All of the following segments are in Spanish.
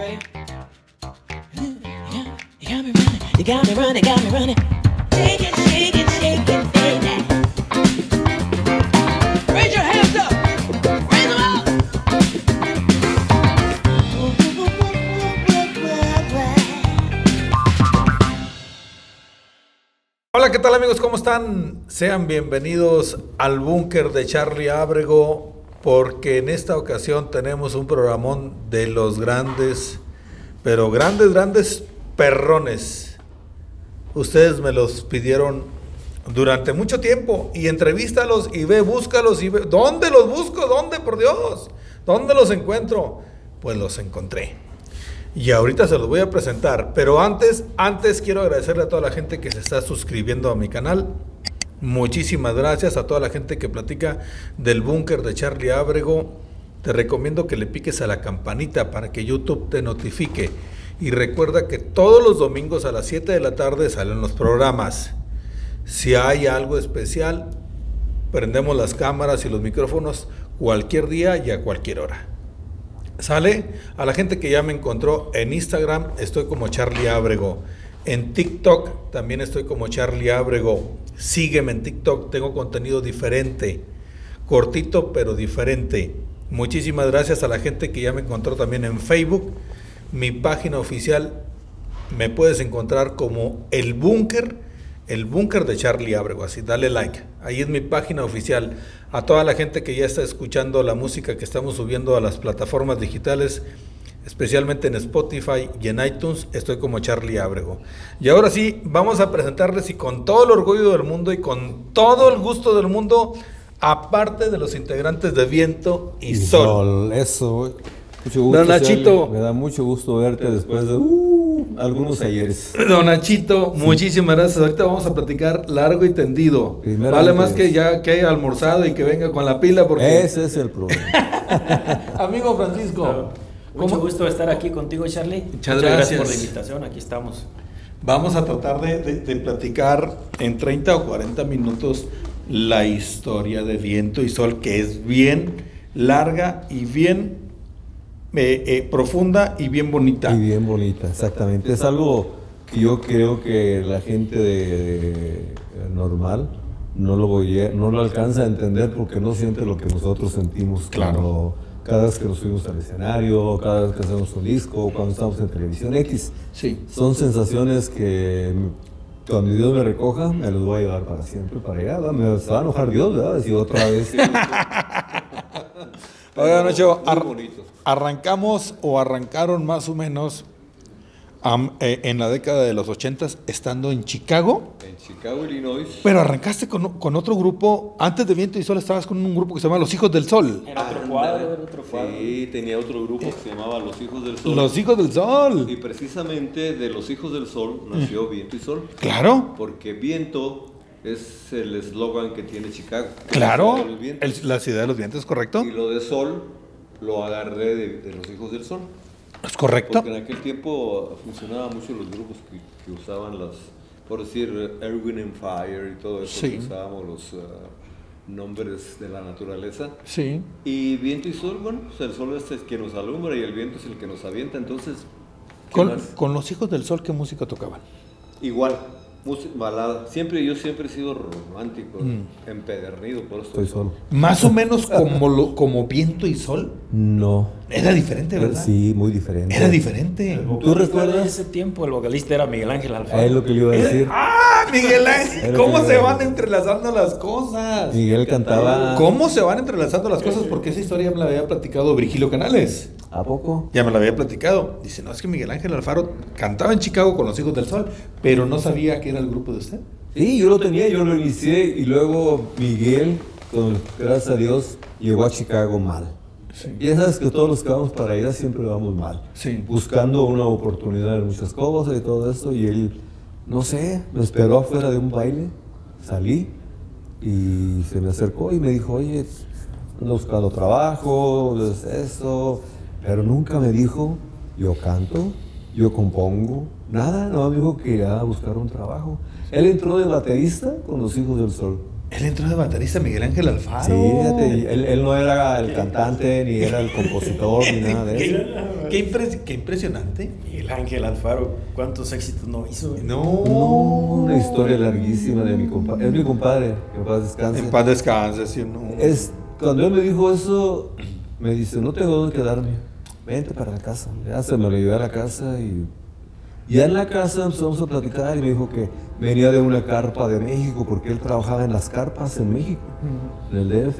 ready? You got me running, you got me running, got me running. Shake it, shake it, shake it, baby. Raise your hands up, raise them up. Hola, ¿qué tal amigos? ¿Cómo están? Sean bienvenidos al búnker de Charlie Ábrego, porque en esta ocasión tenemos un programón de los grandes, pero grandes perrones. Ustedes me los pidieron durante mucho tiempo y entrevístalos y ve, búscalos y ve. ¿Dónde los busco? ¿Dónde, por Dios? ¿Dónde los encuentro? Pues los encontré. Y ahorita se los voy a presentar, pero antes quiero agradecerle a toda la gente que se está suscribiendo a mi canal. Muchísimas gracias a toda la gente que platica del búnker de Charlie Ábrego. Te recomiendo que le piques a la campanita para que YouTube te notifique. Y recuerda que todos los domingos a las 7 de la tarde salen los programas. Si hay algo especial, prendemos las cámaras y los micrófonos cualquier día y a cualquier hora. ¿Sale? A la gente que ya me encontró en Instagram, estoy como Charlie Ábrego. En TikTok también estoy como Charlie Ábrego. Sígueme en TikTok, tengo contenido diferente, cortito pero diferente. Muchísimas gracias a la gente que ya me encontró también en Facebook. Mi página oficial me puedes encontrar como el búnker de Charlie Ábrego, así, dale like. Ahí es mi página oficial. A toda la gente que ya está escuchando la música que estamos subiendo a las plataformas digitales, especialmente en Spotify y en iTunes, estoy como Charlie Ábrego. Y ahora sí, vamos a presentarles, y con todo el orgullo del mundo y con todo el gusto del mundo, aparte de los integrantes de Viento y Sol. Eso, mucho gusto. Don Nachito. Charlie. Me da mucho gusto verte después de algunos ayeres. Don Nachito, muchísimas gracias. Ahorita vamos a platicar largo y tendido. Vale más que ya que haya almorzado y que venga con la pila, porque ese es el problema. Amigo Francisco, mucho gusto estar aquí contigo, Charlie. Muchas gracias por la invitación, aquí estamos. Vamos a tratar de platicar en 30 o 40 minutos la historia de Viento y Sol, que es bien larga y bien profunda y bien bonita. Y bien bonita, exactamente. Es algo que yo creo que la gente normal no lo alcanza a entender, porque no siente lo que nosotros sentimos. Claro. Cada vez que nos subimos al escenario, cada vez que hacemos un disco, cuando estamos en televisión X. Sí. Son sensaciones que cuando Dios me recoja, me los voy a llevar para siempre para allá. Me va a enojar Dios, ¿verdad? Decir otra vez. Oiga, Nacho, arrancaron más o menos en la década de los 80s, estando en Chicago. En Chicago, Illinois. Pero arrancaste con otro grupo. Antes de Viento y Sol estabas con un grupo que se llama Los Hijos del Sol. Era otro cuadro. Sí, tenía otro grupo que se llamaba Los Hijos del Sol. Los Hijos del Sol. Y precisamente de Los Hijos del Sol nació Viento y Sol. Claro. Porque viento es el eslogan que tiene Chicago. Claro. La ciudad de los vientos. La ciudad de los vientos, ¿correcto? Y lo de Sol lo agarré de Los Hijos del Sol. ¿Es correcto? Porque en aquel tiempo funcionaban mucho los grupos que usaban por decir, Erwin and Fire y todo eso. Sí. Que usábamos los nombres de la naturaleza. Sí. Y Viento y Sol, bueno, pues el sol es el que nos alumbra y el viento es el que nos avienta, entonces... Con Los Hijos del Sol, ¿qué música tocaban? Igual, balada. Yo siempre he sido romántico, empedernido, por eso Estoy solo. Más o menos como Viento y Sol. No. Era diferente, ¿verdad? Sí, muy diferente. Era diferente. ¿Tú recuerdas? En ese tiempo el vocalista era Miguel Ángel Alfaro. Es lo que le iba a decir. ¡Ah, Miguel Ángel! Era ¿Cómo lo que se iba a van decir. entrelazando las cosas? Miguel cantaba. ¿Cómo se van entrelazando las cosas? Porque esa historia ya me la había platicado Virgilio Canales. ¿A poco? Ya me la había platicado. Dice, no, es que Miguel Ángel Alfaro cantaba en Chicago con Los Hijos del Sol, pero no sabía que era el grupo de usted. Sí, yo lo tenía, yo lo inicié, y luego Miguel, gracias a Dios, llegó a Chicago mal. Sí. Y ya sabes que todos los que vamos para allá siempre vamos mal. Sí. Buscando una oportunidad en muchas cosas y todo esto, y él, no sé, me esperó afuera de un baile, salí, y se me acercó y me dijo, oye, ando buscando trabajo, es esto, pero nunca me dijo, yo canto, yo compongo, nada, no me dijo que iba a buscar un trabajo. Él entró de baterista con Los Hijos del Sol. Él entró de baterista, Miguel Ángel Alfaro. Sí, fíjate, él no era el cantante, ni era el compositor, ni nada de eso. Qué impresionante. Miguel Ángel Alfaro, ¿cuántos éxitos no hizo? No, una historia larguísima de mi compadre. Es mi compadre, que en paz descanse. En paz descanse, sí, no. Cuando él me dijo eso, me dice, no tengo dónde quedarme, vente para la casa. Ya se me lo llevé a la casa y ya en la casa empezamos a platicar y me dijo que venía de una carpa de México, porque él trabajaba en las carpas en México, en el DF.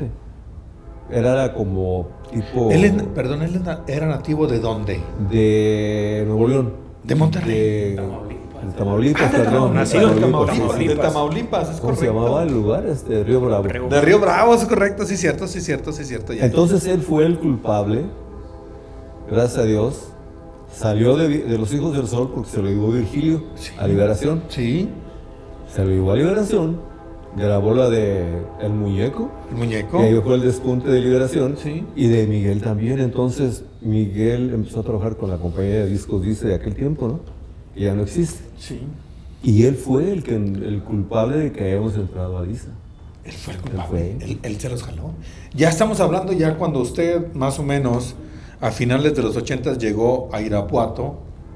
Era como tipo... Él era nativo ¿de dónde? De Nuevo León. De Monterrey. De Tamaulipas, perdón. Nacido en sí. Tamaulipas, es ¿Cómo se correcto. llamaba el lugar? Río Bravo. De Río Bravo, es correcto, sí, cierto. Ya. Entonces él fue el culpable, gracias a Dios. Salió de los Hijos del Sol porque se lo llevó Virgilio a Liberación. Sí. Se lo llevó a Liberación, grabó la de El Muñeco. El Muñeco. Y ahí fue el despunte de Liberación. Sí. Y de Miguel también. Entonces Miguel empezó a trabajar con la compañía de discos Dice de aquel tiempo, ¿no? Que ya no existe. Sí. Y él fue el culpable de que hayamos entrado a Dice. Él fue el culpable. Él se los jaló. Ya estamos hablando ya cuando usted más o menos a finales de los 80 llegó a Irapuato.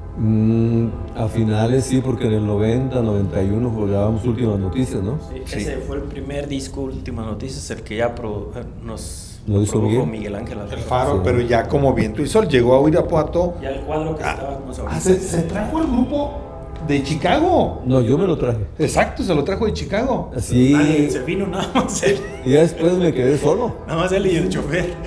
A finales sí, porque en el 90, 91 jugábamos Últimas Noticias, ¿no? Sí, ese fue el primer disco, Últimas Noticias, el que ya nos ¿Lo hizo produjo Miguel? Miguel Ángel Alfaro. El Faro, Sí. pero ya como Viento y Sol llegó a Irapuato. Ya el cuadro que estábamos ahorita. Se trajo el grupo de Chicago. No, yo me lo traje. Exacto, se lo trajo de Chicago. Así. Nadie se vino, nada más él. Y ya después me quedé solo. Nada más él y el chofer.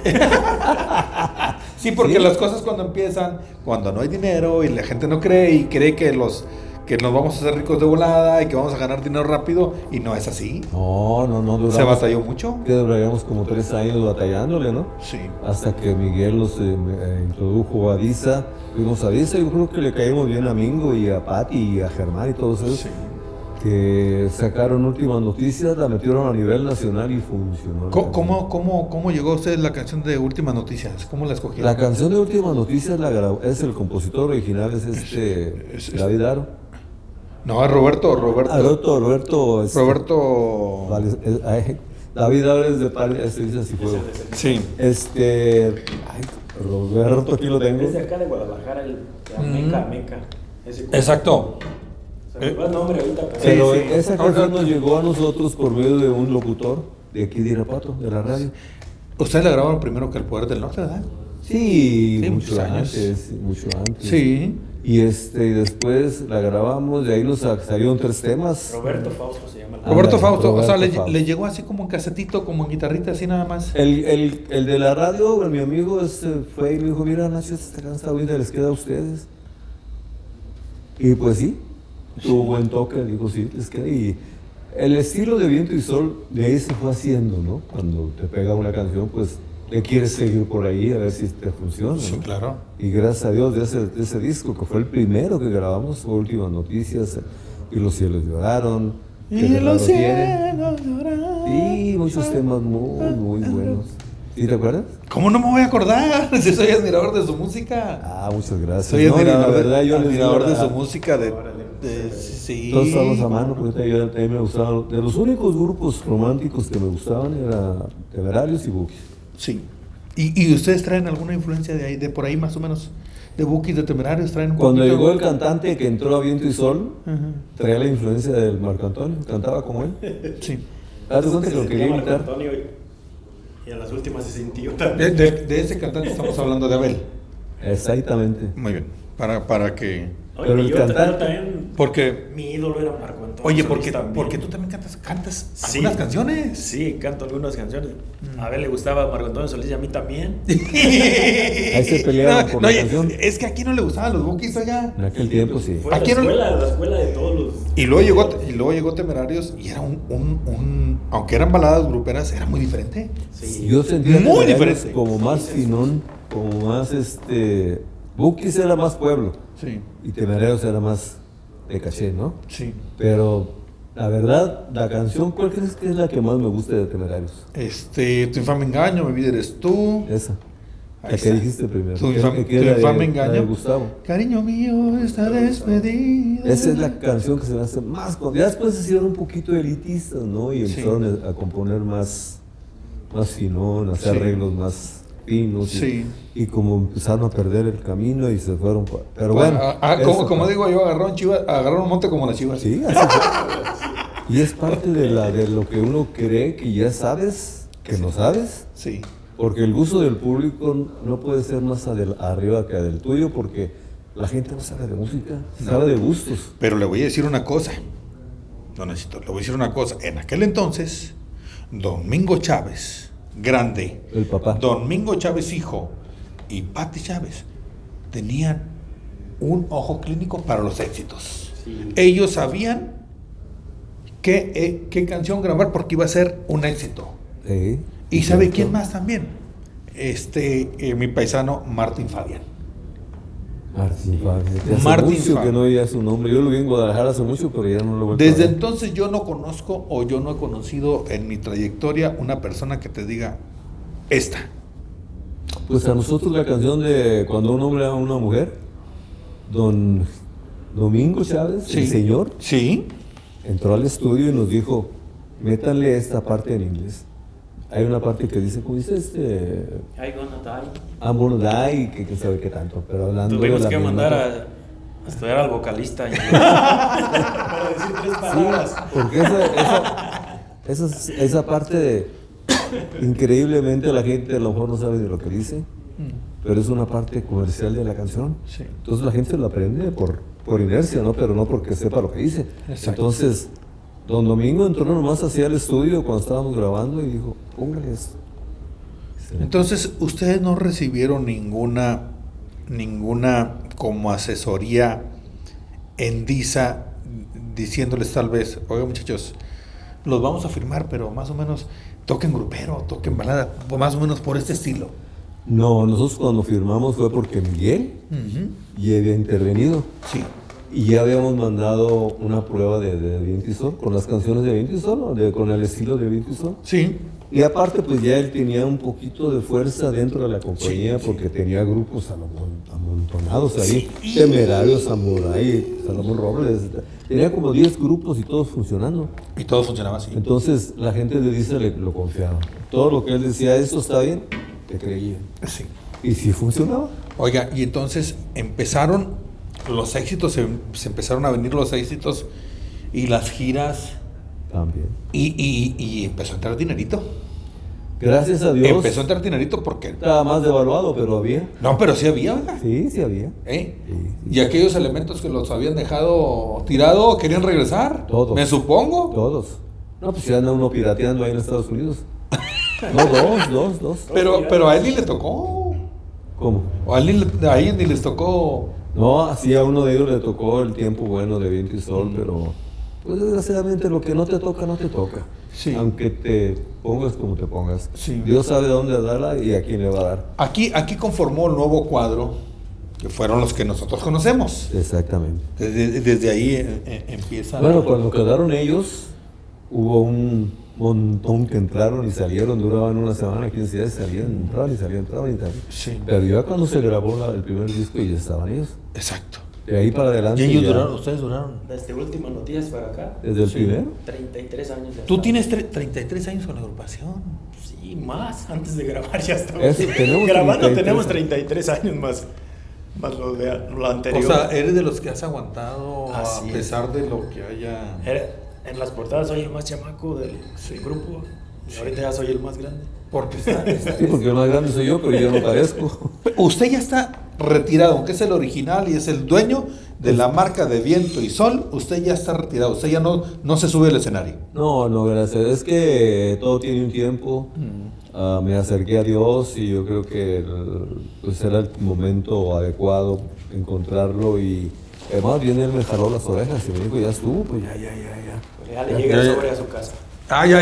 Sí, porque Sí. las cosas cuando empiezan, cuando no hay dinero y la gente no cree y cree que nos vamos a hacer ricos de volada y que vamos a ganar dinero rápido, y no es así. No, duramos. Se batalló mucho. Que duraríamos como 3 años batallándole, ¿no? Sí. Hasta que Miguel los introdujo a Disa. Fuimos a Disa, yo creo que le caímos bien a Mingo y a Pati y a Germán y todos esos. Sí. Que sacaron Últimas Noticias, la metieron a nivel nacional y funcionó. ¿Cómo llegó a usted la canción de Últimas Noticias? ¿Cómo la escogieron? La canción de Últimas Noticias la grabó, es el compositor original, es David Aro. No, es Roberto. Roberto. Roberto. David Aro es de Pal, dice así fuego. Sí. Roberto, aquí lo tengo. Es de acá de Guadalajara, Meca. Exacto. Se me va el nombre ahorita, Pero sí. esa canción nos llegó a nosotros por medio de un locutor de aquí de Irapuato, de la radio. Ustedes la grabaron primero que El Poder del Norte, ¿verdad? Sí, Sí, mucho muchos años. antes. Sí. Y después la grabamos, de ahí nos salieron 3 temas. Roberto Fausto se llama. Roberto Ándale, Fausto, o sea, Roberto Fausto. le llegó así como en casetito, como en guitarrita, así nada más. El de la radio, mi amigo, fue y me dijo, mira, Nacho, esta canción está bonita, les queda a ustedes. Y pues sí, tuvo buen toque, dijo, sí, les queda. Y el estilo de Viento y Sol, de ahí se fue haciendo, ¿no? Cuando te pega una canción, pues le quieres seguir por ahí a ver si te funciona, Sí, ¿no? claro. Y gracias a Dios de ese disco, que fue el primero que grabamos, fue Últimas Noticias, y Los Cielos Lloraron, que Y de lado los tiene. cielos lloran. Y muchos temas muy buenos. ¿Sí te acuerdas? ¿Cómo no me voy a acordar? Si soy admirador de su música. Ah, muchas gracias. Soy No, y admirador, la verdad, yo les admirador digo, de su música. Sí. todos estamos a mano, porque yo también me gustaban. De los únicos grupos románticos que me gustaban era Temerarios y Bukis. Sí. ¿Y ustedes traen alguna influencia de ahí, de por ahí más o menos? ¿De Bukis, de Temerarios? ¿Traen un Cuando poquito? llegó el cantante que entró a Viento y Sol, Ajá. traía la influencia del Marco Antonio, cantaba como él. Sí. Hazte cuenta que lo Se quería llama imitar. Antonio y a las últimas se sintió también. De ese cantante estamos hablando de Abel. Exactamente. Muy bien. Para que... Oye, Pero el yo cantante- también, Porque... mi ídolo era Marco Antonio. Oye, Solís porque tú también cantas Sí. algunas canciones. Sí, canto algunas canciones. A ver, le gustaba Marco Antonio Solís y a mí también. Ahí se peleaban por la oye, canción. es que aquí no le gustaban los Bukis, oiga. En aquel tiempo sí. Fue la Aquí no- escuela de todos los... Y luego llegó Temerarios y era aunque eran baladas gruperas, era muy diferente. Sí. Yo sentía Muy Temerarios diferente. como más finón, como más Bukis era más pueblo Sí, y Temerarios era más de caché, ¿no? sí. Pero la verdad, la canción, ¿cuál crees que es la que más me gusta de Temerarios? Tu infame engaño, mi vida eres tú. Esa. Ahí La está. que dijiste primero. Tu Que- infame, que tu era de- infame la engaño. de Gustavo. Cariño mío, está despedida. Esa es la canción que se me hace más... Ya después se hicieron un poquito elitistas, ¿no? Y Sí. empezaron a componer más finón, a hacer Sí. arreglos más finos. Sí. Y como empezaron a perder el camino y se fueron... Pero bueno. Como digo yo, agarraron un monte como las chivas. Sí, así fue. Y es parte de lo que uno cree que ya sabes, que no sabes. Sí. Porque el gusto del público no puede ser más arriba que del tuyo, porque la gente no sabe de música, sabe de gustos. Pero le voy a decir una cosa. No necesito, le voy a decir una cosa. En aquel entonces, Domingo Chávez, grande, El papá. Domingo Chávez hijo y Pati Chávez tenían un ojo clínico para los éxitos. Sí. Ellos sabían qué canción grabar porque iba a ser un éxito. Sí. ¿Y sabe Cierto. quién más también? Mi paisano Martín Fabián. Martín Fabián. Hace Martín mucho Fabián. que no oía su nombre. Yo lo vi en Guadalajara hace mucho, pero ya no lo he vuelto Desde a ver. entonces yo no conozco o yo no he conocido en mi trayectoria una persona que te diga esta. Pues a nosotros la canción de Cuando un hombre ama a una mujer, don Domingo Chávez, el señor, Sí. entró al estudio y nos dijo, métanle esta parte en inglés. Hay una parte que dice, ¿cómo dice I gonna die. I'm gonna die, que sabe qué tanto, pero hablando Tuvimos de la que misma mandar cosa. a estudiar al vocalista. Para decir 3 palabras. Porque esa parte de, increíblemente la gente a lo mejor no sabe ni lo que dice, pero es una parte comercial de la canción. Sí. Entonces la gente lo aprende por inercia, ¿no? Pero no porque sepa lo que dice. Exacto. Entonces, don Domingo entró nomás hacia el estudio cuando estábamos grabando y dijo, póngale esto. Entonces, ustedes no recibieron ninguna como asesoría en DISA diciéndoles tal vez, oiga muchachos, los vamos a firmar, pero más o menos toquen grupero, toquen balada, más o menos por este estilo. No, nosotros cuando firmamos fue porque Miguel ya había intervenido. Sí. Y ya habíamos mandado una prueba de Viento y Sol, con las canciones de Viento y Sol, ¿no? Con el estilo de Viento y Sol. Sí. Y aparte, pues ya él tenía un poquito de fuerza dentro de la compañía, Sí, porque tenía grupos amontonados ahí, Temerarios, Samurai, Salomón Robles, tenía como 10 grupos y todos funcionando. Y todo funcionaba así. Entonces la gente de Dice lo confiaba. Todo lo que él decía, esto está bien, te creían. Sí. Y sí funcionaba. Oiga, y entonces empezaron los éxitos, se empezaron a venir los éxitos y las giras También. y empezó a entrar dinerito. Gracias a Dios. Empezó a entrar dinerito porque... Estaba más devaluado, pero había. No, pero sí había, oiga. Sí, sí había. ¿Eh? Sí, sí. Y aquellos elementos que los habían dejado tirado querían regresar. Todos. Me supongo. Todos. No, pues si anda uno pirateando ahí en Estados Unidos. No, dos. Pero a él ni le tocó. ¿Cómo? O a él ni les tocó. No, así a uno de ellos le tocó el tiempo bueno de Viento y Sol, pero pues desgraciadamente lo que no te toca, no te toca. Sí. Aunque te pongas como te pongas. Sí. Dios sabe dónde darla y a quién le va a dar. Aquí conformó el nuevo cuadro, que fueron los que nosotros conocemos. Exactamente. Desde ahí empieza. Bueno, cuando quedaron ellos, hubo un montón que entraron y salieron, duraban una semana, 15 días, entraban y salían. Sí. Pero ya cuando se grabó el primer disco y ya estaban ellos. Exacto. De ahí para adelante. Y ellos ya, duraron, ustedes duraron. Desde Últimas Noticias para acá. Desde el Sí. primero. 33 años. ya Tú estamos. tienes 33 años con la agrupación. Sí, más. Antes de grabar ya estamos. Eso, tenemos Grabando 33. tenemos 33 años más. Más lo anterior. O sea, eres de los que has aguantado Así a pesar de lo que haya. En las portadas soy el más chamaco del grupo. Y ahorita ya soy el más grande. Porque está. Sí, porque el más grande soy yo, pero yo no parezco. Usted ya está retirado, aunque es el original y es el dueño de la marca de Viento y Sol. Usted ya está retirado. Usted ya no se sube al escenario. No, gracias. Es que todo tiene un tiempo. Me acerqué a Dios y yo creo que pues era el momento adecuado encontrarlo y además bien él me jaló las orejas y me dijo, ya estuvo, pues ya. Pues ya le llega el sobre a su casa. Ah, ya.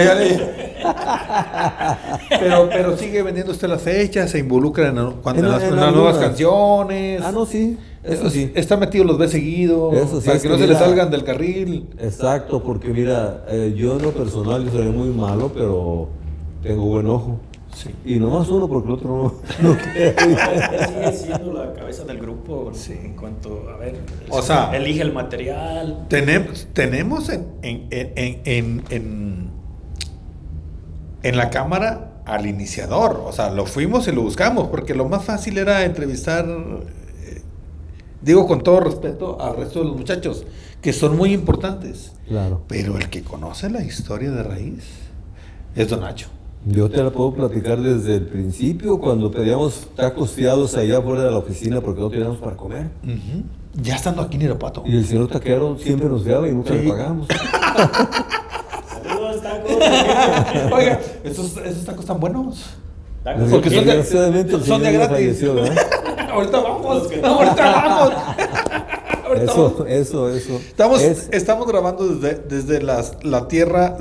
pero sigue vendiendo usted las fechas, se involucra en las nuevas algunas. canciones. Ah, no, sí, eso sí. Está metido, los ve seguido. Eso sí, para es que que no se le mira- salgan del carril. Exacto, porque mira, yo en lo personal yo soy muy malo, pero tengo buen ojo. Sí. Y nomás uno porque el otro no quiere. Sigue siendo la cabeza del grupo en cuanto, a ver, O sea, elige el material. Tenemos en la cámara al iniciador, o sea, lo fuimos y lo buscamos, porque lo más fácil era entrevistar, digo con todo respeto, al resto de los muchachos, que son muy importantes. Claro. Pero el que conoce la historia de raíz es Don Nacho. Yo te la puedo platicar desde el principio, cuando pedíamos tacos fiados allá afuera de la oficina porque no teníamos para comer. Ujú. Ya estando aquí en Irapuato. Y el señor taquero siempre nos fiaba y nunca Sí. le pagamos. Saludos, tacos. Oiga, esos tacos están buenos. Tacos. Porque son de- Desgraciadamente el son de señor ya gratis. falleció, ¿verdad? Ahorita vamos, ahorita vamos. Ahorita vamos. Eso. Estamos grabando desde la tierra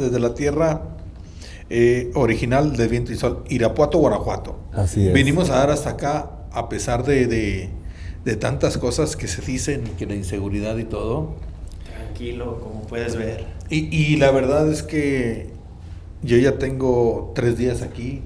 original de Viento y Sol, Irapuato, Guanajuato. Así es. Vinimos a dar hasta acá a pesar de tantas cosas que se dicen, que la inseguridad y todo. Tranquilo, como puedes ver. Y la verdad es que yo ya tengo 3 días aquí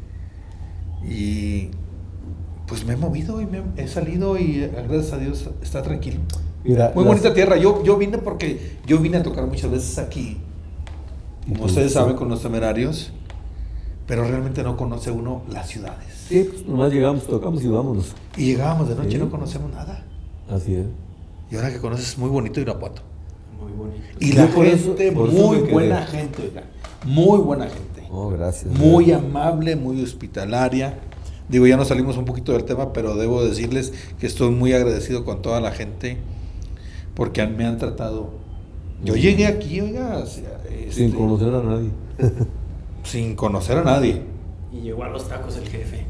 y pues me he movido y he salido y gracias a Dios está tranquilo. Mira, Muy bonita tierra. Yo vine porque yo vine a tocar muchas veces aquí, como ustedes saben, con los Temerarios, pero realmente no conoce uno las ciudades. Sí, pues nomás llegamos, tocamos y vámonos. Y llegábamos de noche y Sí. no conocemos nada. Así es. Y ahora que conoces muy bonito Irapuato. Muy bonito. Y Yo la por eso- gente, por eso muy me quedé. buena gente, oiga. Muy buena gente. Oh, gracias. Muy amable, muy hospitalaria. Digo, ya nos salimos un poquito del tema, pero debo decirles que estoy muy agradecido con toda la gente porque me han tratado. Yo llegué aquí, oiga, Sin conocer a nadie. sin conocer a nadie. Y llegó a los tacos el jefe.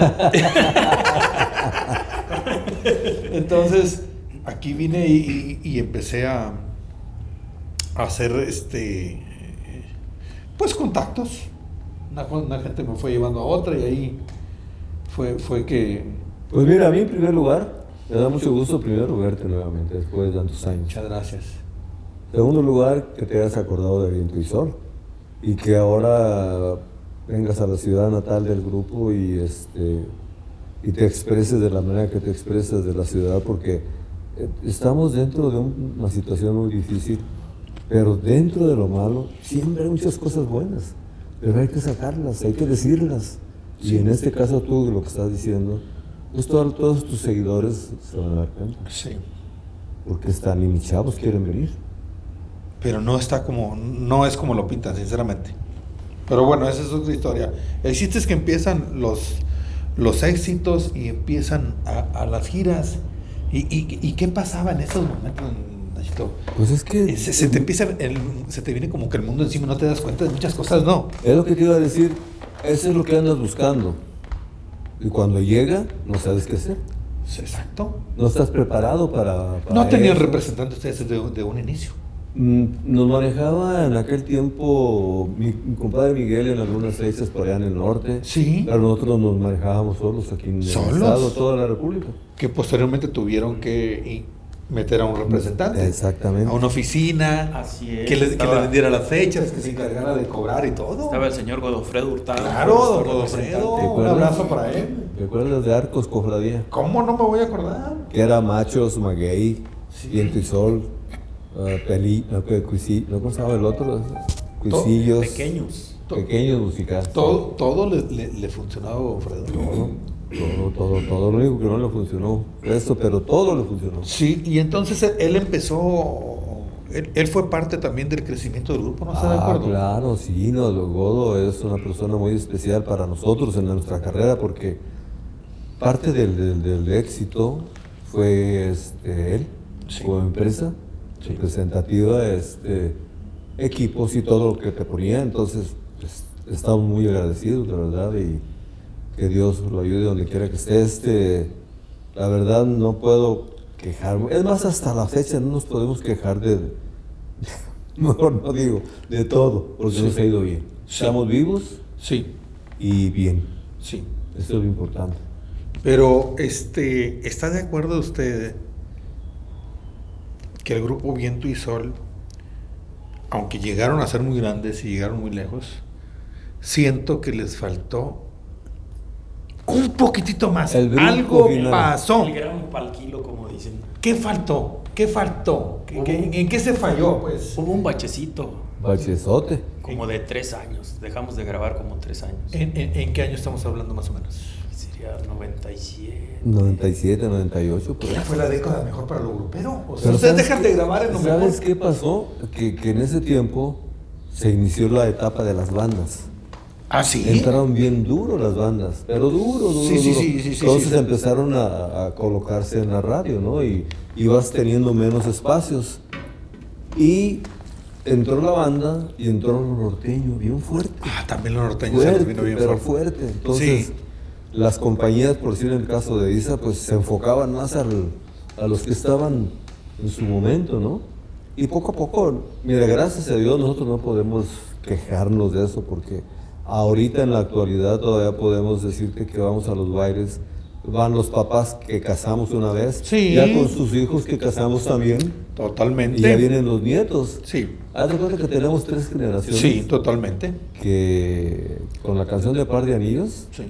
Entonces, aquí vine y empecé a hacer pues contactos. Una gente me fue llevando a otra y ahí fue que. Pues mira, a mí en primer lugar, me da mucho gusto primero verte nuevamente después de tantos años. Muchas gracias. Segundo lugar, que te hayas acordado de Viento y Sol y que ahora vengas a la ciudad natal del grupo y te expreses de la manera que te expresas de la ciudad, porque estamos dentro de una situación muy difícil, pero dentro de lo malo siempre hay muchas cosas buenas, pero hay que sacarlas, hay que decirlas. Y en este caso tú lo que estás diciendo, pues todos tus seguidores se van a dar cuenta, Sí. porque están y mis chavos quieren venir. Pero no es como lo pintan, sinceramente. Pero bueno, esa es otra historia. El chiste es que empiezan los éxitos y empiezan a las giras. ¿Y qué pasaba en esos momentos, Nachito? Pues es que Se te viene como que el mundo encima, no te das cuenta de muchas cosas, ¿no? es lo que te iba a decir, eso es lo que andas buscando. Y cuando llega, no sabes qué hacer. Exacto. No estás preparado para No tenían eso. representantes ustedes de un inicio. Nos manejaba en aquel tiempo mi compadre Miguel en algunas fechas por allá en el norte. Sí. Pero nosotros nos manejábamos solos aquí en el ¿Solos? estado, toda la república. Que posteriormente tuvieron que meter a un representante. Exactamente. A una oficina. Así es. Que le Estaba- vendiera las fechas, que se encargara de cobrar y todo. Estaba el señor Godofredo Hurtado. Claro, don nuestro Godofredo. representante. ¿Te Un acuerdas? abrazo para él. ¿Te acuerdas de Arcos Cofradía? ¿Cómo no me voy a acordar? Que era Machos, Maguey, Sí. Viento y Sol, ¿cómo se llama el otro? Cuisillos. Pequeños. Pequeños musicales. Todo le funcionaba a Godofredo. Todo. Lo único que no le funcionó esto, pero todo le funcionó. Sí, y entonces él empezó. Él fue parte también del crecimiento del grupo, ¿no está de acuerdo? Claro, sí, no, Godo es una persona muy especial para nosotros en nuestra carrera porque parte del éxito fue él, Sí. como empresa Sí. representativa, equipos y todo lo que te ponía, entonces pues, estamos muy agradecidos, la verdad, y que Dios lo ayude donde quiera que esté. La verdad no puedo quejarme, es más, hasta la fecha no nos podemos quejar mejor no digo, de todo, porque Sí. nos ha ido bien. Sí. Estamos vivos Sí, y bien, sí. eso es lo importante. Pero, ¿está de acuerdo usted que el grupo Viento y Sol, aunque llegaron a ser muy grandes y llegaron muy lejos, siento que les faltó un poquitito más. El brinco Algo final. pasó. El gramo pa'l kilo, como dicen. ¿Qué faltó? ¿Qué faltó? ¿En qué se falló, pues? Hubo un bachecito, Bachezote. como de 3 años. Dejamos de grabar como 3 años. ¿En qué año estamos hablando más o menos? Sería 97. 97, 98, por ahí. Ya fue la década mejor para lo grupero. O sea, Pero ustedes ¿sabes dejan qué? de grabar en lo mejor. ¿Sabes qué pasó? Que en ese tiempo se inició la etapa de las bandas. Ah, sí. Entraron bien duro las bandas, pero duro. Sí, sí. Entonces empezaron a colocarse en la radio, ¿no? Y ibas teniendo menos espacios. Y entró la banda y entró lo norteño, bien fuerte. Ah, también los norteños se Fuerte, nos vino bien pero fuerte. fuerte. Entonces, Sí. las compañías, por decir en el caso de ISA, pues se enfocaban más a los que estaban en su momento, ¿no? Y poco a poco, mira, gracias a Dios nosotros no podemos quejarnos de eso porque ahorita en la actualidad todavía podemos decirte que vamos a los bailes, van los papás que casamos una vez, Sí. ya con sus hijos que casamos también, Totalmente. y ya vienen los nietos. Sí. Haz de cuenta que tenemos 3 generaciones. Sí, totalmente. Que con la canción de Par de Anillos, Sí.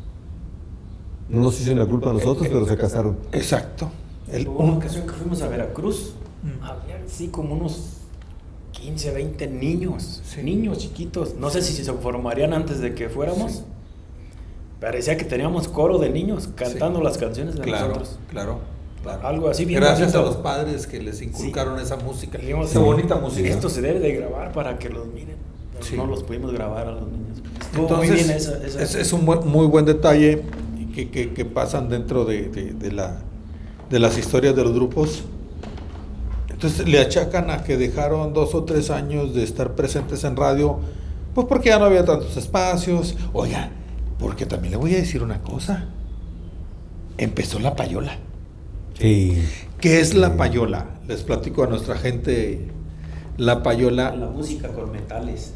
no nos hicieron la culpa a nosotros, pero se casaron. Exacto. Hubo una ocasión que fuimos a Veracruz. Había así como unos 15, 20 niños. Sí. Niños chiquitos. No sé si se formarían antes de que fuéramos. Sí. Parecía que teníamos coro de niños cantando las canciones de Claro, nosotros. claro. Algo así bien Gracias bonito. a los padres que les inculcaron esa música. Dijimos, Esa bonita música. Esto se debe de grabar para que los miren. Pero Sí. no los pudimos grabar a los niños. Estuvo Entonces, muy bien esa. es un muy buen detalle que pasan dentro de las historias de los grupos. Entonces le achacan a que dejaron 2 o 3 años de estar presentes en radio, pues porque ya no había tantos espacios. Oiga, porque también le voy a decir una cosa. Empezó la payola. Sí. ¿Qué es la payola? Les platico a nuestra gente. La payola. La música con metales.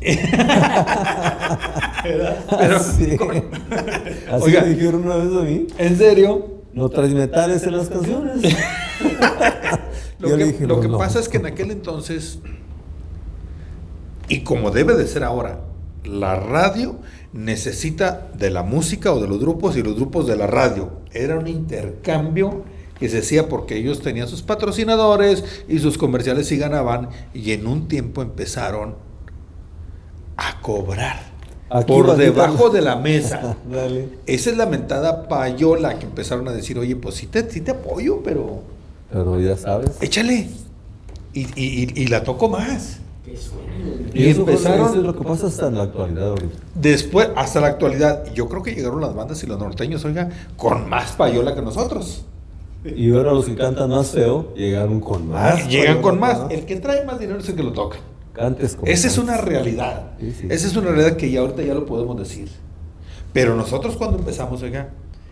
Pero, Sí. Así Oiga. me dijeron una vez a mí. ¿en serio? No traes metales en las canciones. Lo Yo que, le dije, lo no, que no. pasa es que en aquel entonces, y como debe de ser ahora, la radio necesita de la música o de los grupos y los grupos de la radio. Era un intercambio que se hacía porque ellos tenían sus patrocinadores y sus comerciales y ganaban, y en un tiempo empezaron a cobrar Aquí por bajita- debajo de la mesa. Dale. Esa es la mentada payola que empezaron a decir, oye, pues sí te apoyo, pero Pero ya sabes. échale. Y la toco más. Qué sueño. Y eso empezaron- eso es lo que pasa hasta en la actualidad ahorita. Después, hasta la actualidad, yo creo que llegaron las bandas y los norteños, oiga, con más payola que nosotros. Y ahora los que cantan más feo llegaron con más. Llegan con más. ¿no? El que trae más dinero es el que lo toca. Cantes con Esa es más. una realidad. Sí, sí. Esa es una realidad que ya ahorita ya lo podemos decir. Pero nosotros cuando empezamos, oiga,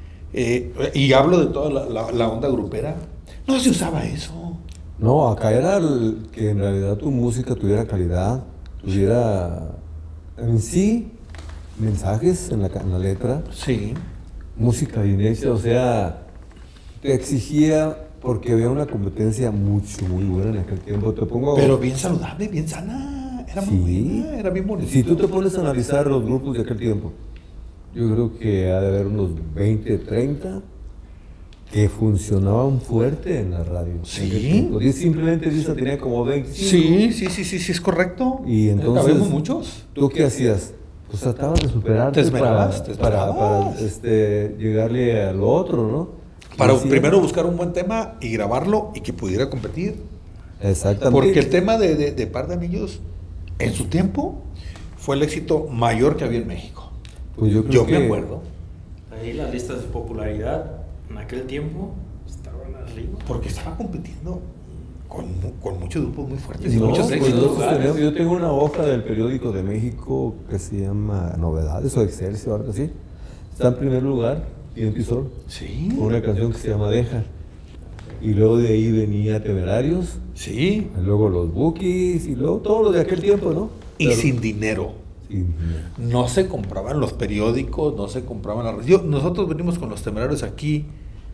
y hablo de toda la onda grupera, no se usaba eso. No, acá era que en realidad tu música tuviera calidad, tuviera en sí mensajes en la letra, Sí. música bien hecha, o sea, te exigía porque había una competencia muy buena en aquel tiempo. Te pongo. Pero bien saludable, bien sana. Era muy Sí. buena, era bien bonita. Si tú te pones a analizar los grupos de aquel tiempo, yo creo que ha de haber unos 20, 30 que funcionaban fuerte en la radio. Sí. En aquel tiempo. Y simplemente Lisa tenía como 25. Sí, es correcto. Y entonces, Habemos muchos. ¿tú qué hacías? Pues tratabas de superarte Te esmerabas, para llegarle al otro, ¿no? Para Y así primero era. buscar un buen tema y grabarlo y que pudiera competir. Exactamente. Porque el tema de Par de Anillos, en su tiempo, fue el éxito mayor que había en México. Pues yo creo Yo que me acuerdo. Ahí las listas de popularidad en aquel tiempo estaban arriba. Porque estaba compitiendo con muchos grupos muy fuertes y No, muchos pues éxitos. yo tengo una hoja del periódico de México que se llama Novedades o Excelsior, algo así. Está en primer lugar, Viento y Sol, Sí, con una canción que se llama Deja. Y luego de ahí venía Temerarios, sí. y luego los Bookies, y luego todo lo de aquel tiempo, ¿no? Y Pero- sin dinero. sin- No se compraban los periódicos, no se compraban las... Nosotros venimos con los Temerarios aquí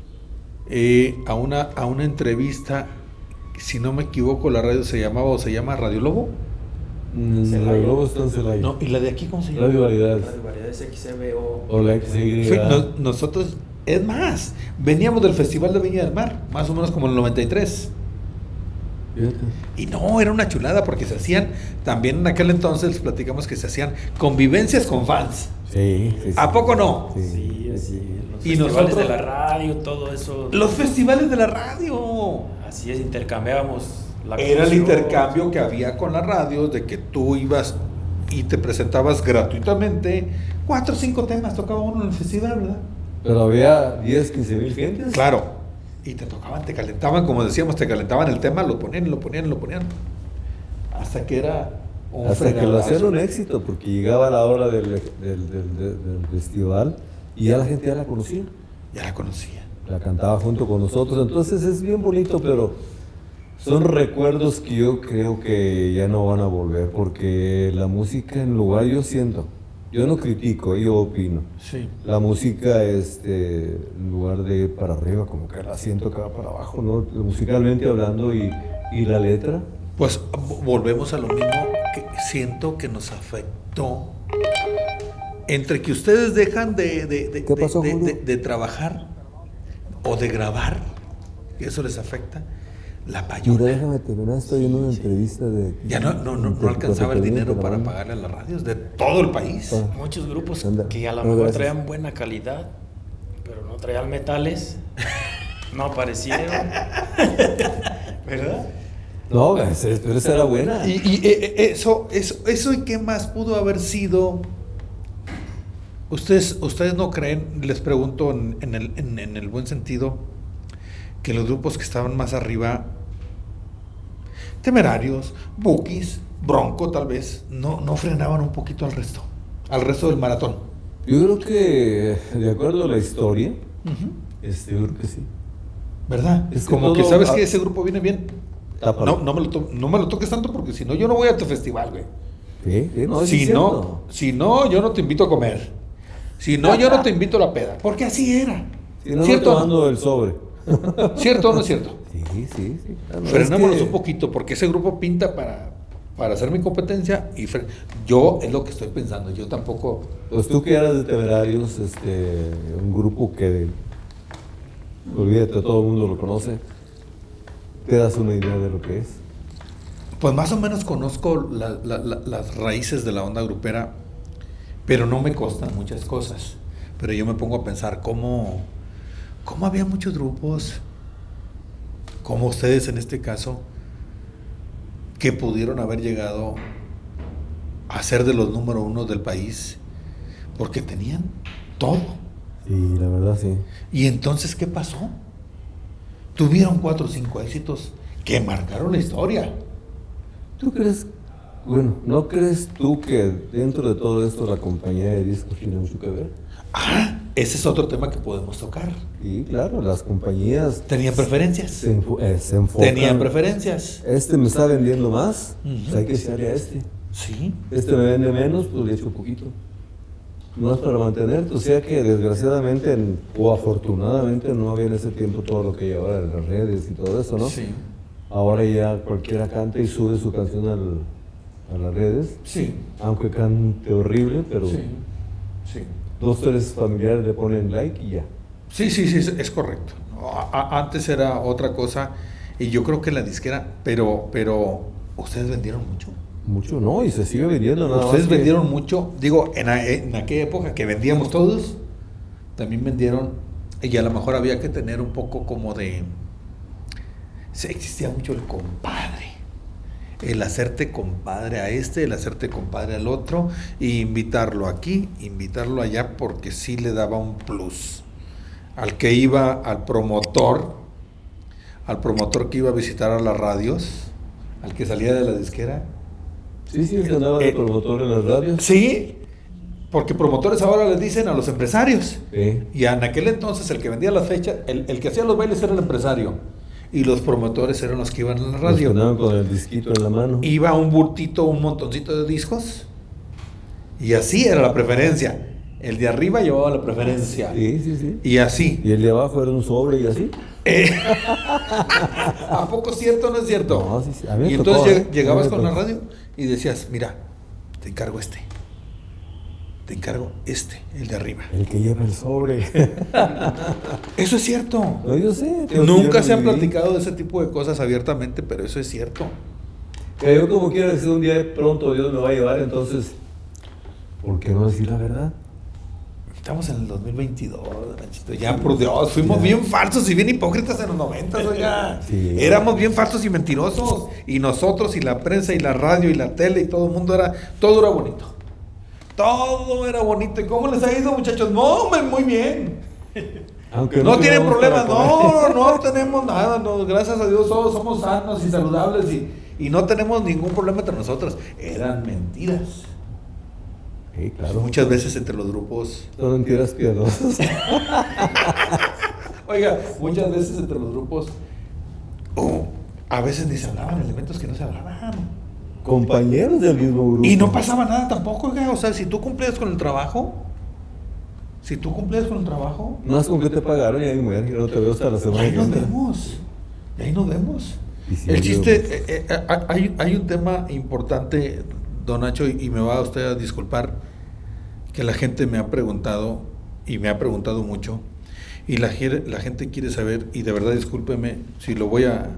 a una entrevista, si no me equivoco, la radio se llamaba o se llama Radio Lobo. La Globo está en Celaya. No, ¿y la de aquí cómo se llama? Radio Variedades. Radio Variedades XCBO. O la XY. Nosotros, es más, veníamos del Festival de Viña del Mar, más o menos como en el 93. Fíjate. Y no, era una chulada porque se hacían, también en aquel entonces les platicamos que se hacían convivencias con fans. Sí. ¿A poco no? Sí, así. Los Y festivales nosotros- de la radio, todo eso. Los festivales de la radio. Así es, intercambiábamos la Era el canción. intercambio que había con la radio, de que tú ibas y te presentabas gratuitamente 4 o 5 temas, tocaba uno en el festival, ¿verdad? Pero había 10, 15 mil gentes. Claro. Y te tocaban, te calentaban, como decíamos, te calentaban el tema, lo ponían. Hasta que era un Hasta que lo fregadazo. hacían un éxito, porque llegaba la hora del festival y ya la gente ya la conocía. Ya la conocía. La cantaba junto con nosotros. Entonces es bien bonito, pero son recuerdos que yo creo que ya no van a volver, porque la música en lugar, yo siento, yo no critico, yo opino. Sí. La música, en lugar de ir para arriba, como que la siento que va para abajo, ¿no? Musicalmente hablando y la letra. Pues volvemos a lo mismo que siento que nos afectó. Entre que ustedes dejan de ¿Qué pasó, Julio? de trabajar o de grabar, que eso les afecta, la Mira, payola. déjame terminar, estoy en una entrevista de... Ya no alcanzaba el dinero para pagarle a las radios de todo el país. Ah. Muchos grupos Anda. que a lo No, mejor gracias. traían buena calidad, pero no traían metales, no aparecieron. ¿Verdad? No, pero esa era buena. Y eso y qué más pudo haber sido. Ustedes no creen, les pregunto en el buen sentido, que los grupos que estaban más arriba, Temerarios, Bukis, Bronco tal vez, no frenaban un poquito al resto del maratón. Yo creo que, de acuerdo a la historia, yo creo que sí. ¿Verdad? Es que como que todo- sabes que ese grupo viene bien. Tápalo. No me lo toques tanto porque si no yo no voy a tu festival, güey. Sí, no, es Si cierto. no, yo no te invito a comer. Si no, yo no te invito a la peda. Porque así era. Si no, ¿Cierto no o te no? mando el sobre. ¿Cierto o no es cierto? Sí. Ah, no, Frenémonos es que- un poquito porque ese grupo pinta para hacer mi competencia y yo es lo que estoy pensando. Yo tampoco. Pues tú que eras de Temerarios, un grupo que, olvídate, todo el mundo lo conoce, te das una idea de lo que es. Pues más o menos conozco las raíces de la onda grupera, pero no me costan muchas cosas. Pero yo me pongo a pensar cómo había muchos grupos, como ustedes en este caso, que pudieron haber llegado a ser de los número 1 del país, porque tenían todo. Sí, la verdad sí. ¿Y entonces qué pasó? Tuvieron 4 o 5 éxitos que marcaron la historia. ¿Tú crees, bueno, no crees tú que dentro de todo esto la compañía de discos tiene mucho que ver? Ese es otro tema que podemos tocar. Sí, claro, las compañías Tenían preferencias. se enfocan. Tenían preferencias. Me está vendiendo más, Ujú. pues hay que echarle a este. Sí. Me vende menos, pues le echo poquito. No es para mantenerte, o sea que desgraciadamente o afortunadamente no había en ese tiempo todo lo que hay ahora en las redes y todo eso, ¿no? Sí. Ahora ya cualquiera canta y sube su canción a las redes, Sí. aunque cante horrible, pero Sí. Sí. 2 o 3 familiares le ponen like y ya. Sí, es correcto. Antes era otra cosa y yo creo que la disquera, pero ustedes vendieron mucho. Mucho no, y se sigue vendiendo nada Ustedes más que- vendieron mucho, digo, en aquella época que vendíamos todos, también vendieron, y a lo mejor había que tener un poco como de, existía mucho el compadre, el hacerte compadre a el hacerte compadre al otro, y invitarlo aquí, invitarlo allá, porque sí le daba un plus. Al que iba, al promotor que iba a visitar a las radios, al que salía de la disquera. Sí, el que andaba de promotor en las radios. Sí, porque promotores ahora les dicen a los empresarios. Sí. Y en aquel entonces el que vendía las fechas, el que hacía los bailes era el empresario. Y los promotores eran los que iban a la Los radio. que andaban con el disquito en la mano. Iba un bultito, un montoncito de discos. Y así era la preferencia. El de arriba llevaba la preferencia. Sí, sí, sí. Y así. Y el de abajo era un sobre y así. ¿A poco es cierto o no es cierto? No, sí, sí. A mí me Y tocó, entonces ¿eh? llegabas A mí me con la tocó. radio y decías, mira, te encargo este. Te encargo este, el de arriba. El que lleva el sobre. Eso es cierto. No, yo sé. tengo que Nunca yo se han lo viví. platicado de ese tipo de cosas abiertamente, pero eso es cierto. Que yo como quiera decir un día pronto Dios me va a llevar, entonces, ¿por qué no decir la verdad? Estamos en el 2022, Nachito. Ya, por Dios, fuimos bien falsos y bien hipócritas en los 90, oiga. Sí. Éramos bien falsos y mentirosos. Y nosotros, y la prensa, y la radio, y la tele, y todo el mundo todo era bonito. Todo era bonito. ¿Y cómo les ha ido, muchachos? No, muy bien. Aunque No tienen tuviéramos problemas, para comer. no tenemos nada. No, gracias a Dios todos somos sanos y saludables y no tenemos ningún problema entre nosotros. Eran mentiras. Sí, claro. Muchas veces entre los grupos. Son mentiras piadosas. Oiga, muchas veces entre los grupos, a veces ni se hablaban, elementos que no se hablaban. Compañeros del mismo grupo. Y no pasaba nada tampoco, oiga. O sea, si tú cumplías con el trabajo, Más con que te pagaron y ahí muere. Yo no te veo hasta la semana ahí que nos entra. vemos. Ahí nos vemos. Y si El yo chiste, hay un tema importante, don Nacho, y me va usted a disculpar, que la gente me ha preguntado, y me ha preguntado mucho, y la gente quiere saber, y de verdad discúlpeme si lo voy a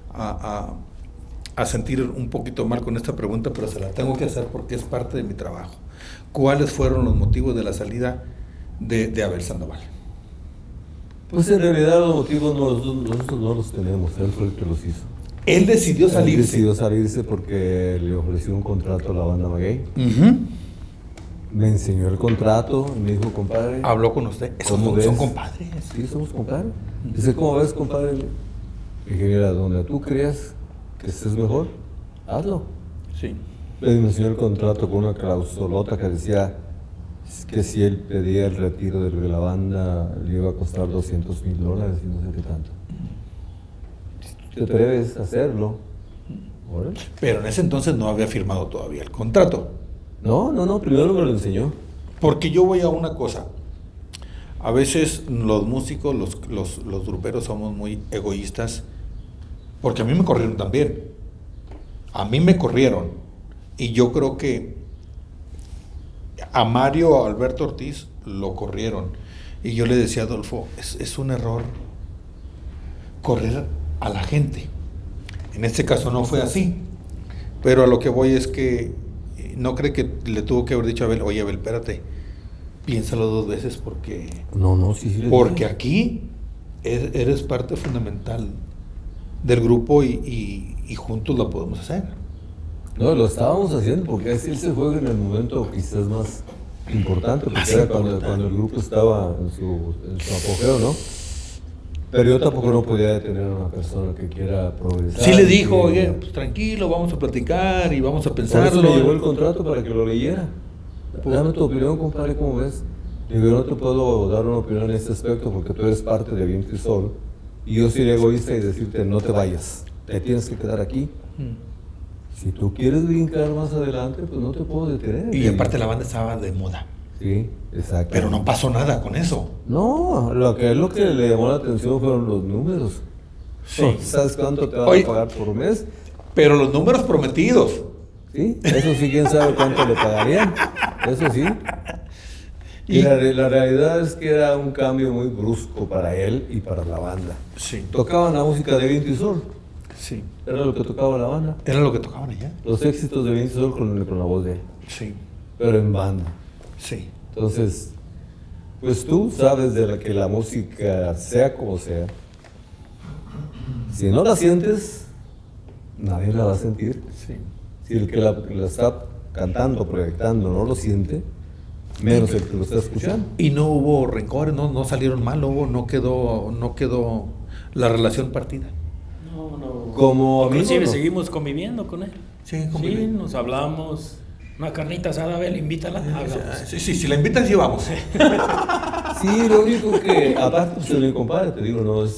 sentir un poquito mal con esta pregunta, pero se la tengo que hacer porque es parte de mi trabajo. ¿Cuáles fueron los motivos de la salida de Abel Sandoval? Pues en realidad los motivos nosotros no los tenemos. Él fue el que los hizo. Él decidió Él salirse. decidió salirse porque le ofreció un contrato a la banda Maguey. Ujú. Me enseñó el contrato y me dijo, compadre. Habló con usted. ¿Cómo Son ves? compadres. Sí, somos compadres. Dice, ¿cómo ves, compadre? Le dije, mira, donde tú creas que estés mejor, hazlo. Sí. Le enseñó el contrato con una clausulota que decía que si él pedía el retiro de la banda le iba a costar $200,000 y no sé qué tanto. Si te atreves a hacerlo, órale. Pero en ese entonces no había firmado todavía el contrato. No, primero me lo enseñó. Porque yo voy a una cosa. A veces los músicos, los gruperos somos muy egoístas. Porque a mí me corrieron también. A mí me corrieron. Y yo creo que a Mario Alberto Ortiz lo corrieron. Y yo le decía a Adolfo, es un error correr a la gente. En este caso no fue así. Pero a lo que voy es que no cree que le tuvo que haber dicho a Abel, oye Abel, espérate, piénsalo dos veces porque Sí. porque aquí eres parte fundamental del grupo y juntos lo podemos hacer. No, lo estábamos haciendo porque así él se juega en el momento quizás más importante, porque Más era importante. cuando el grupo estaba en su apogeo, ¿no? Pero yo tampoco no podía detener a una persona que quiera progresar. Sí le dijo, que- oye, pues tranquilo, vamos a platicar y vamos a Por eso me pensarlo. llegó el contrato para que lo leyera. Dame tu opinión, compadre, ¿cómo ves? Digo, yo no te puedo dar una opinión en este aspecto porque tú eres parte de Viento y Sol. Y yo soy egoísta y decirte, no te vayas, te tienes que quedar aquí. Si tú quieres brincar más adelante, pues no te puedo detener. Y aparte la banda estaba de moda. Sí, exacto. Pero no pasó nada con eso. No, lo que le llamó la atención fueron los números. Sí. ¿Sabes cuánto te van Oye. a pagar por mes? Pero los números prometidos. Sí, eso sí, quién sabe cuánto le pagarían. Eso sí. Y la realidad es que era un cambio muy brusco para él y para la banda. Sí. Tocaban la música de Viento y Sol. Sí. Era lo que tocaba la banda. Era lo que tocaban allá. Los éxitos de Viento y Sol con la voz de él. Sí. Pero en banda. Sí. Entonces, pues tú sabes que la música, sea como sea, si no la sientes, nadie la va a sentir. Sí. Si el que la está cantando, proyectando, no lo siente, menos el que lo está escuchando. Y no hubo rencores, no salieron mal, no quedó la relación partida. No. Como Inclusive amigo, no. seguimos conviviendo con él. Sí, Sí, nos hablamos. Una carnita asada, Abel, invítala. Hablamos. Sí, si la invitan, sí vamos. Sí, lo único que, aparte, pues mi compadre, te digo, no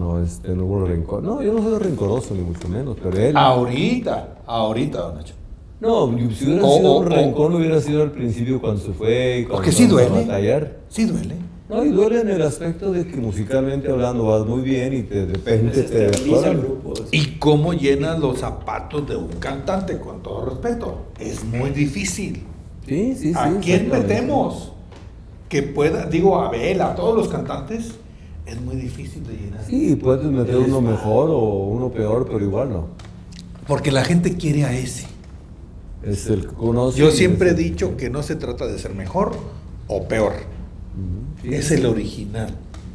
hubo rencor. No, yo no soy rencoroso, ni mucho menos, pero él. Ahorita, don Nacho. No, si hubiera sido un rencor, no hubiera sido al principio cuando se fue y cuando Porque sí iban a duele. batallar. Sí duele. No, y duele en el aspecto de que musicalmente hablando vas muy bien y de repente te Desestabiliza el descuadran. grupo. ¿Y cómo llenas los zapatos de un cantante? Con todo respeto. Es muy difícil. Sí, sí, sí. ¿A quién exactamente. metemos? Que pueda, digo, a Abel, a todos los cantantes, es muy difícil de llenar. Sí, puedes meter uno mejor o uno peor, pero igual no. Porque la gente quiere a ese. Es el que conoce. Yo y siempre he es el- dicho que no se trata de ser mejor o peor. Sí. Es el original.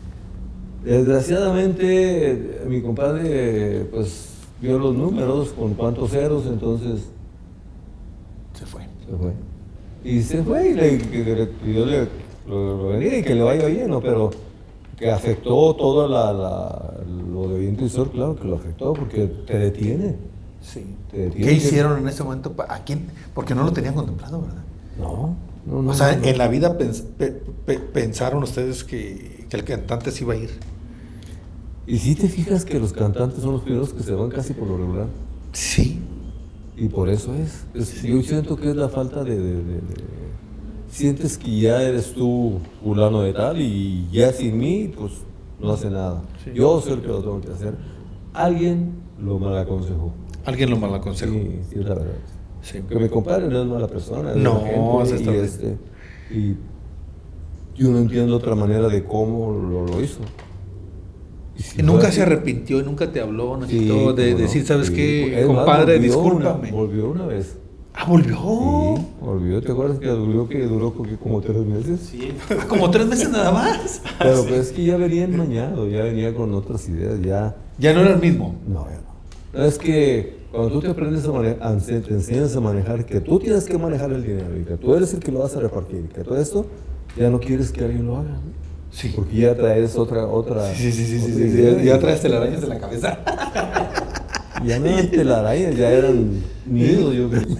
Desgraciadamente, mi compadre, pues, vio los números con cuántos ceros, entonces Se fue. se fue. Y se fue y le pidió lo bendiga y que le vaya bien, ¿no? Pero que afectó todo lo de viento y sol, claro que lo afectó, porque te detiene. Sí. Te detiene. ¿Qué hicieron en ese momento? ¿A quién? Porque no lo tenían contemplado, ¿verdad? No, no, no. O sea, no. en la vida pensaron ustedes que el cantante se iba a ir. Y si te fijas que los cantantes son los primeros que se van casi por lo regular. Sí. Y por eso es. Yo siento que es la falta sientes que ya eres tú fulano de tal y ya sin mí, pues no hace nada. Sí. Yo soy el que lo tengo que hacer. Alguien lo mal aconsejó. Alguien lo mal aconsejó. Sí, sí, es la verdad. Sí. Que mi compadre no es mala persona. Es No, buena se gente, está y yo no entiendo otra manera de cómo lo hizo. Y si Y nunca fuera se así- arrepintió y nunca te habló, Sí, Nachito, de cómo no, decir, ¿sabes sí. qué? Es más, Compadre, volvió discúlpame. Volvió una vez. Ah, volvió. Sí, volvió. ¿Te acuerdas que duró como 3 meses? Sí. Ah, como 3 meses nada más. Pero pues es que ya venía enmañado, ya venía con otras ideas, ya... Ya no era el mismo. No, ya no. Es que cuando tú te aprendes a manejar, te enseñas a manejar, que tú tienes que manejar el dinero y que tú eres el que lo vas a repartir y que todo esto, ya no quieres que alguien lo haga, ¿no? Sí. Porque ya traes otra Sí. otra Ya, idea ya y- traes telarañas en la cabeza. Ya no eran telarañas, ya eran nidos, yo creo.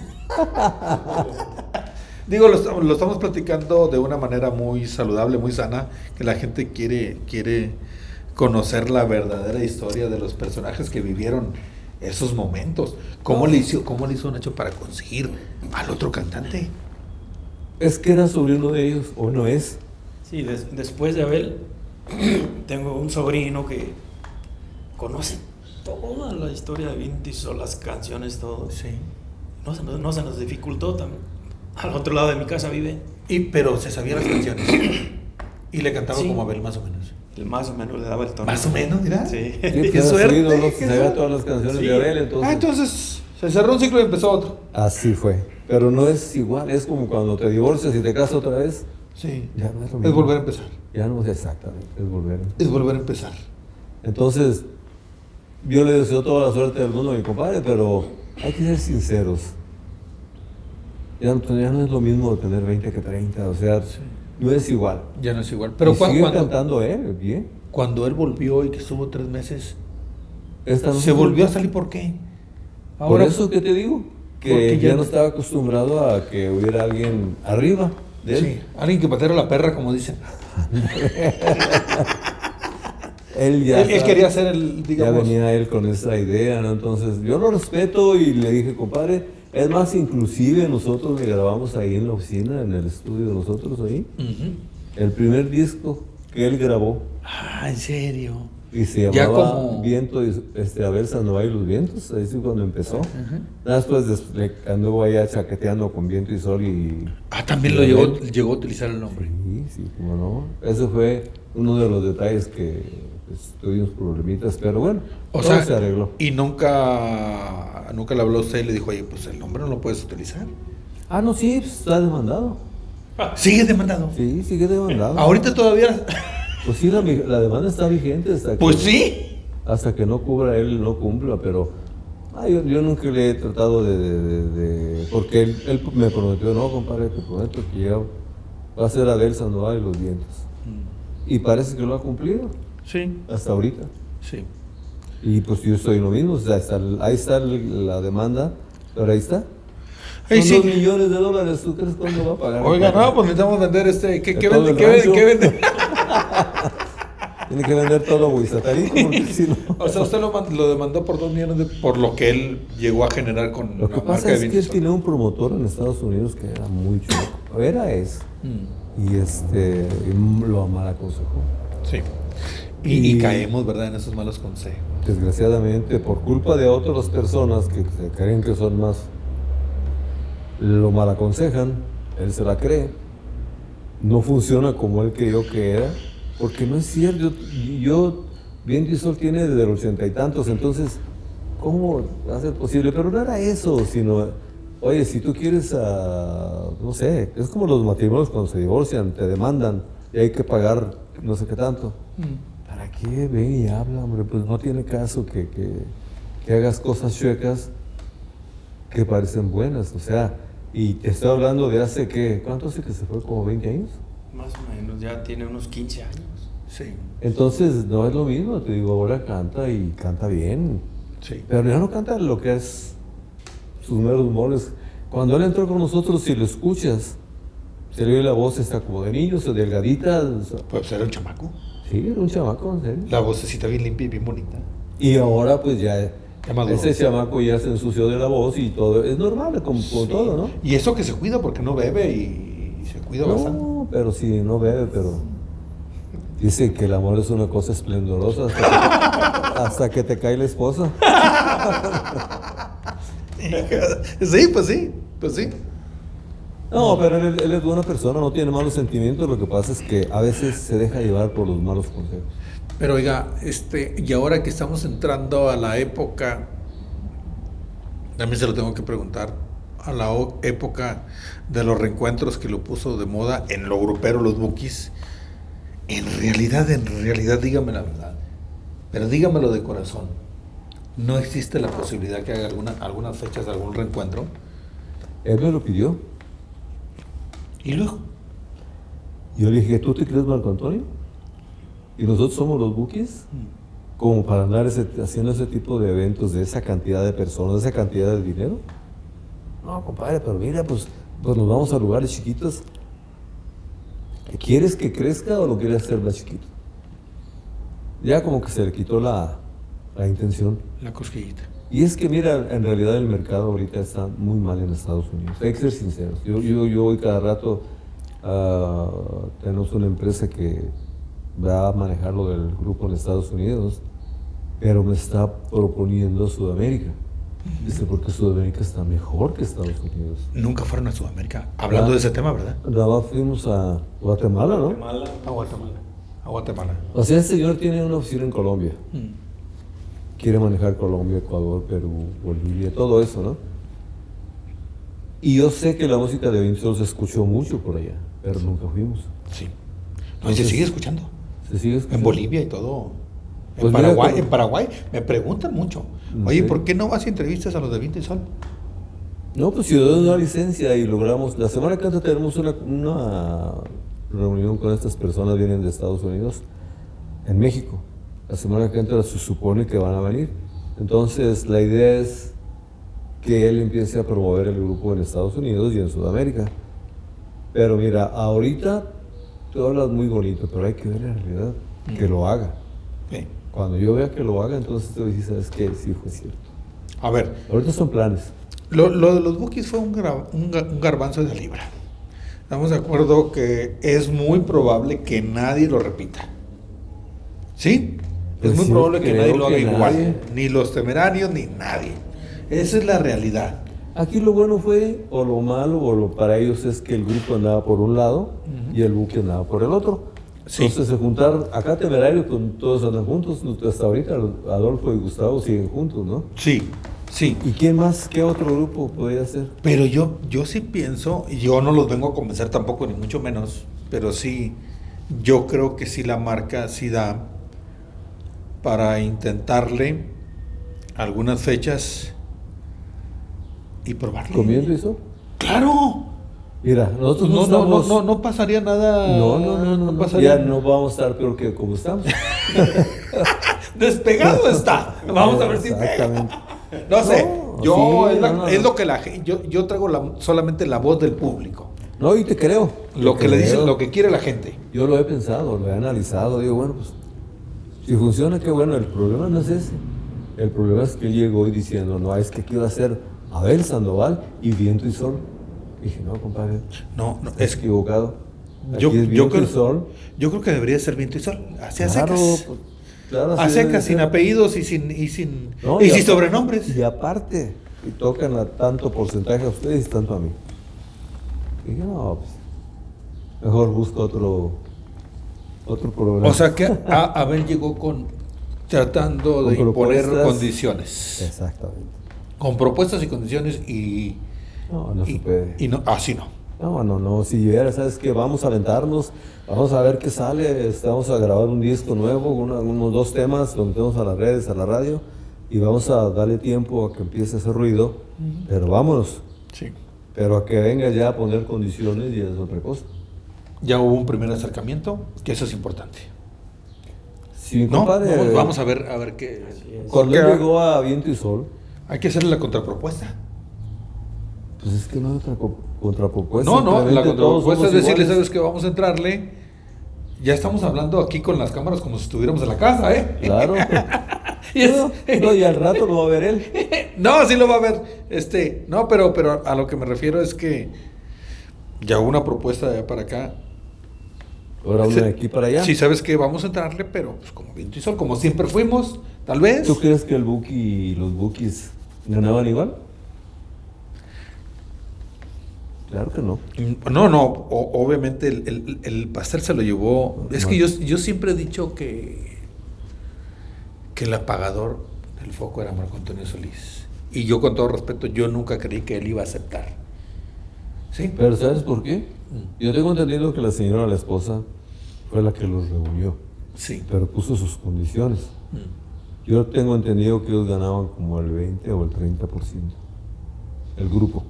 Digo, lo estamos platicando de una manera muy saludable, muy sana, que la gente quiere conocer la verdadera historia de los personajes que vivieron esos momentos. ¿Cómo le hizo Nacho para conseguir al otro cantante? Es que era sobrino de ellos, o no es. Sí, después de Abel, tengo un sobrino que conoce toda la historia de Vinto y Sol, las canciones, todo. Sí. No se nos dificultó también. Al otro lado de mi casa vive. Pero se sabía las canciones. Y le cantaba Sí. como Abel, más o menos. Él más o menos le daba el tono. Más o menos, mira. Sí. Sí, Qué pues, suerte, sí, no, qué se sabía suerte. todas las canciones Sí. de Abel, entonces... Entonces se cerró un ciclo y empezó otro. Así fue. Pero no es igual, es como cuando te divorcias y te casas otra vez. Sí. Ya no es lo Es mismo. volver a empezar. Ya no es exactamente, es volver. Es volver a empezar. Entonces, yo le deseo toda la suerte del mundo a mi compadre, pero hay que ser sinceros. Ya no es lo mismo tener 20 que 30, o sea, no es igual. Ya no es igual. Pero Y sigue cuando, cantando él, bien. cuando él volvió y que estuvo 3 meses, Esta no se volvió a salir, ¿por qué? Por eso que te digo, Porque que ya ya no no- estaba acostumbrado a que hubiera alguien arriba de él. Sí, alguien que pateara la perra, como dicen. Él ya Él estaba- quería ser el, Ya digamos. venía él con esa idea, ¿no? Entonces yo lo respeto y le dije, compadre, es más, inclusive nosotros le grabamos ahí en la oficina, en el estudio de nosotros ahí, Ujú. el primer disco que él grabó Ah, ¿en serio? y se Ya llamaba como- Viento y Abel Sandoval y los Vientos, ahí sí cuando empezó. Nada después le anduvo allá chaqueteando con Viento y Sol y... Ah, también llegó a utilizar el nombre. Sí, sí, cómo no. Ese fue uno de los detalles que pues, tuvimos problemitas, pero bueno, O todo sea, se arregló. y nunca le habló a usted y le dijo, oye, pues el nombre no lo puedes utilizar. Ah, no, sí, pues, está demandado. Sigue demandado. Sí, sigue demandado. Ahorita todavía. Pues sí, la demanda está vigente hasta que, Pues sí. hasta que no cubra él, no cumpla, pero yo nunca le he tratado porque él me prometió, no, compadre, te prometo que ya va a ser Abel Sandoval y los Vientos. Y parece que lo ha cumplido Sí. hasta ahorita. Sí. Y pues yo estoy lo mismo, o sea, ahí está la demanda, pero ahí está. Ahí Son sí. $2 millones, ¿tú crees cuándo va a pagar? Oiga, no, pues necesitamos vender ¿Qué todo vende? el ¿Qué vende? rancho. ¿Qué vende? Tiene que vender todo Huizatarico, porque si no... O sea, usted lo demandó por 2 millones por lo que él llegó a generar con Lo que la marca pasa de es que él Vintisol. tenía un promotor en Estados Unidos que era muy chulo. Es. Y lo mal aconsejó. Sí. Y- Y caemos, ¿verdad?, en esos malos consejos. Desgraciadamente, por culpa de otras personas que se creen que son más, lo mal aconsejan, él se la cree. No funciona como él creyó que era, porque no es cierto. Vintisol tiene desde los 80 y tantos, entonces, ¿cómo va a ser posible? Pero no era eso, sino, oye, si tú quieres, no sé, es como los matrimonios cuando se divorcian, te demandan y hay que pagar no sé qué tanto. ¿Para qué ven y habla, hombre? Pues no tiene caso que hagas cosas chuecas que parecen buenas, o sea, y te estoy hablando de hace, ¿qué? ¿Cuánto hace que se fue? ¿Como 20 años? Más o menos, ya tiene unos 15 años. Sí. Entonces, no es lo mismo, te digo, ahora canta y canta bien, Sí. pero ya no canta lo que es sus meros moles. Cuando él entró con nosotros, si lo escuchas, se le oye la voz esta como de niño, delgadita, Pues era un chamaco. sí, era un chamaco, en serio. La vocecita bien limpia y bien bonita. Y ahora pues ya maduró. ese chamaco ya se ensució de la voz y todo, es normal, como todo, ¿no? Y eso que se cuida porque no bebe y se cuida bastante. No, pero sí, no bebe, pero dice que el amor es una cosa esplendorosa hasta que te cae la esposa. Sí, pues sí, pues sí. No, pero él es buena persona, no tiene malos sentimientos, lo que pasa es que a veces se deja llevar por los malos consejos. Pero oiga, y ahora que estamos entrando a la época, también se lo tengo que preguntar, a la época de los reencuentros que lo puso de moda en lo grupero, los Bukis. En realidad, dígame la verdad, pero dígamelo de corazón. ¿No existe la posibilidad que haga algunas fechas de algún reencuentro? Él me lo pidió. Y luego, Yo le dije, ¿tú te crees Marco Antonio? ¿Y nosotros somos los Bukis? Como para andar haciendo ese tipo de eventos de esa cantidad de personas, de esa cantidad de dinero. No, compadre, pero mira, pues nos vamos a lugares chiquitos. ¿Quieres que crezca o lo quieres hacer más chiquito? Ya como que se le quitó la intención. la cosquillita. Y es que mira, en realidad el mercado ahorita está muy mal en Estados Unidos. Hay que ser sinceros. Yo hoy cada rato tenemos una empresa que va a manejar lo del grupo en Estados Unidos, pero me está proponiendo Sudamérica. Dice, porque Sudamérica está mejor que Estados Unidos. Nunca fueron a Sudamérica, hablando de ese tema, ¿verdad? Nada más fuimos a Guatemala, ¿no? A Guatemala. A Guatemala. O sea, el señor tiene una oficina en Colombia. Quiere manejar Colombia, Ecuador, Perú, Bolivia, todo eso, ¿no? Y yo sé que la música de Vintisol se escuchó mucho por allá, pero nunca fuimos. Sí. No, y se sigue escuchando. ¿Se sigue escuchando? En Bolivia y todo. Pues mira, En Paraguay me preguntan mucho. Oye, Sí. ¿por qué no vas a entrevistas a los de Vintisol? No, pues si yo doy una licencia y logramos... La semana que entra tenemos una reunión con estas personas, vienen de Estados Unidos, en México. La semana que entra se supone que van a venir. Entonces, la idea es que él empiece a promover el grupo en Estados Unidos y en Sudamérica. Pero mira, ahorita tú hablas muy bonito, pero hay que ver en realidad que lo haga. Sí. Cuando yo vea que lo haga, entonces te voy a decir, ¿sabes qué? Sí fue cierto. A ver, Ahorita son planes. lo de los Bukis fue un garbanzo de libra. Estamos de acuerdo que es muy probable que nadie lo repita. ¿Sí? Es Pues muy sí, probable que creo nadie lo haga que igual. nadie. Ni los temerarios, ni nadie. Esa es la realidad. Aquí lo bueno fue, o lo malo, o lo para ellos es que el grupo andaba por un lado y el buque andaba por el otro. Sí. Entonces se juntaron, acá Temerario, todos andan juntos, hasta ahorita Adolfo y Gustavo siguen juntos, ¿no? Sí, sí. ¿Y quién más, qué otro grupo podría ser? Pero yo sí pienso, y yo no los vengo a convencer tampoco, ni mucho menos, pero sí, yo creo que sí la marca sí da para intentarle algunas fechas y probarle. ¿Comiendo eso? ¡Claro! Mira, nosotros no estamos... No pasaría nada. No, pasaría. ya no vamos a estar peor que como estamos. Despegado está. Vamos a ver si pega. Exactamente. No sé, No, sí, es lo que yo traigo solamente la voz del público. No, y te creo. Lo que le dicen, creo. lo que quiere la gente. Yo lo he pensado, lo he analizado, digo, bueno, pues Si funciona, qué bueno. El problema no es ese. El problema es que él llegó y diciendo, no, es que aquí va a ser Abel Sandoval y Viento y Sol. Dije, no, compadre, No, no, es equivocado. Yo, Aquí es yo Viento creo, y Sol. yo creo que debería ser Viento y Sol. Así a Claro, secas. pues, claro, A así debe secas, sin ser. apellidos y sin No, sin aparte- sobrenombres. Y aparte, y tocan a tanto porcentaje a ustedes y tanto a mí. Y dije, no, pues, mejor busco otro programa. O sea que Abel llegó tratando de Con imponer propuestas. condiciones. Exactamente. Con propuestas y condiciones y No se puede. no, así no. No, si llegara, ¿sabes qué? Vamos a aventarnos, vamos a ver qué sale, vamos a grabar un disco nuevo, unos 2 temas, lo metemos a las redes, a la radio, y vamos a darle tiempo a que empiece a hacer ruido, pero vámonos, Sí. pero a que venga ya a poner condiciones y es otra cosa. Ya hubo un primer acercamiento, que eso es importante. Si mi ¿No? compadre, Vamos a ver qué. cuando él porque llegó a Viento y Sol, hay que hacerle la contrapropuesta. pues es que no hay otra contrapropuesta. No, la simplemente todos contrapropuesta es somos decirle, iguales. ¿sabes qué? Vamos a entrarle. Ya estamos hablando aquí con las cámaras como si estuviéramos en la casa, ¿eh? Claro. Y es- No, y al rato lo va a ver él. No, sí lo va a ver. No, pero a lo que me refiero es que ya hubo una propuesta de allá para acá. Ahora uno Sí. de aquí para allá. Sí, sabes que vamos a entrarle, pero pues como Viento y Sol, como siempre fuimos, tal vez. ¿Tú crees que el Buki y los Bukis ganaban igual? Claro que no. No, obviamente el pastel se lo llevó. Es que yo siempre he dicho que el apagador del foco era Marco Antonio Solís. Y yo, con todo respeto, yo nunca creí que él iba a aceptar. ¿Sí? Pero ¿sabes por qué? Yo tengo entendido que la señora, la esposa, fue la que los reunió, Sí. pero puso sus condiciones. Yo tengo entendido que ellos ganaban como el 20 o el 30%. El grupo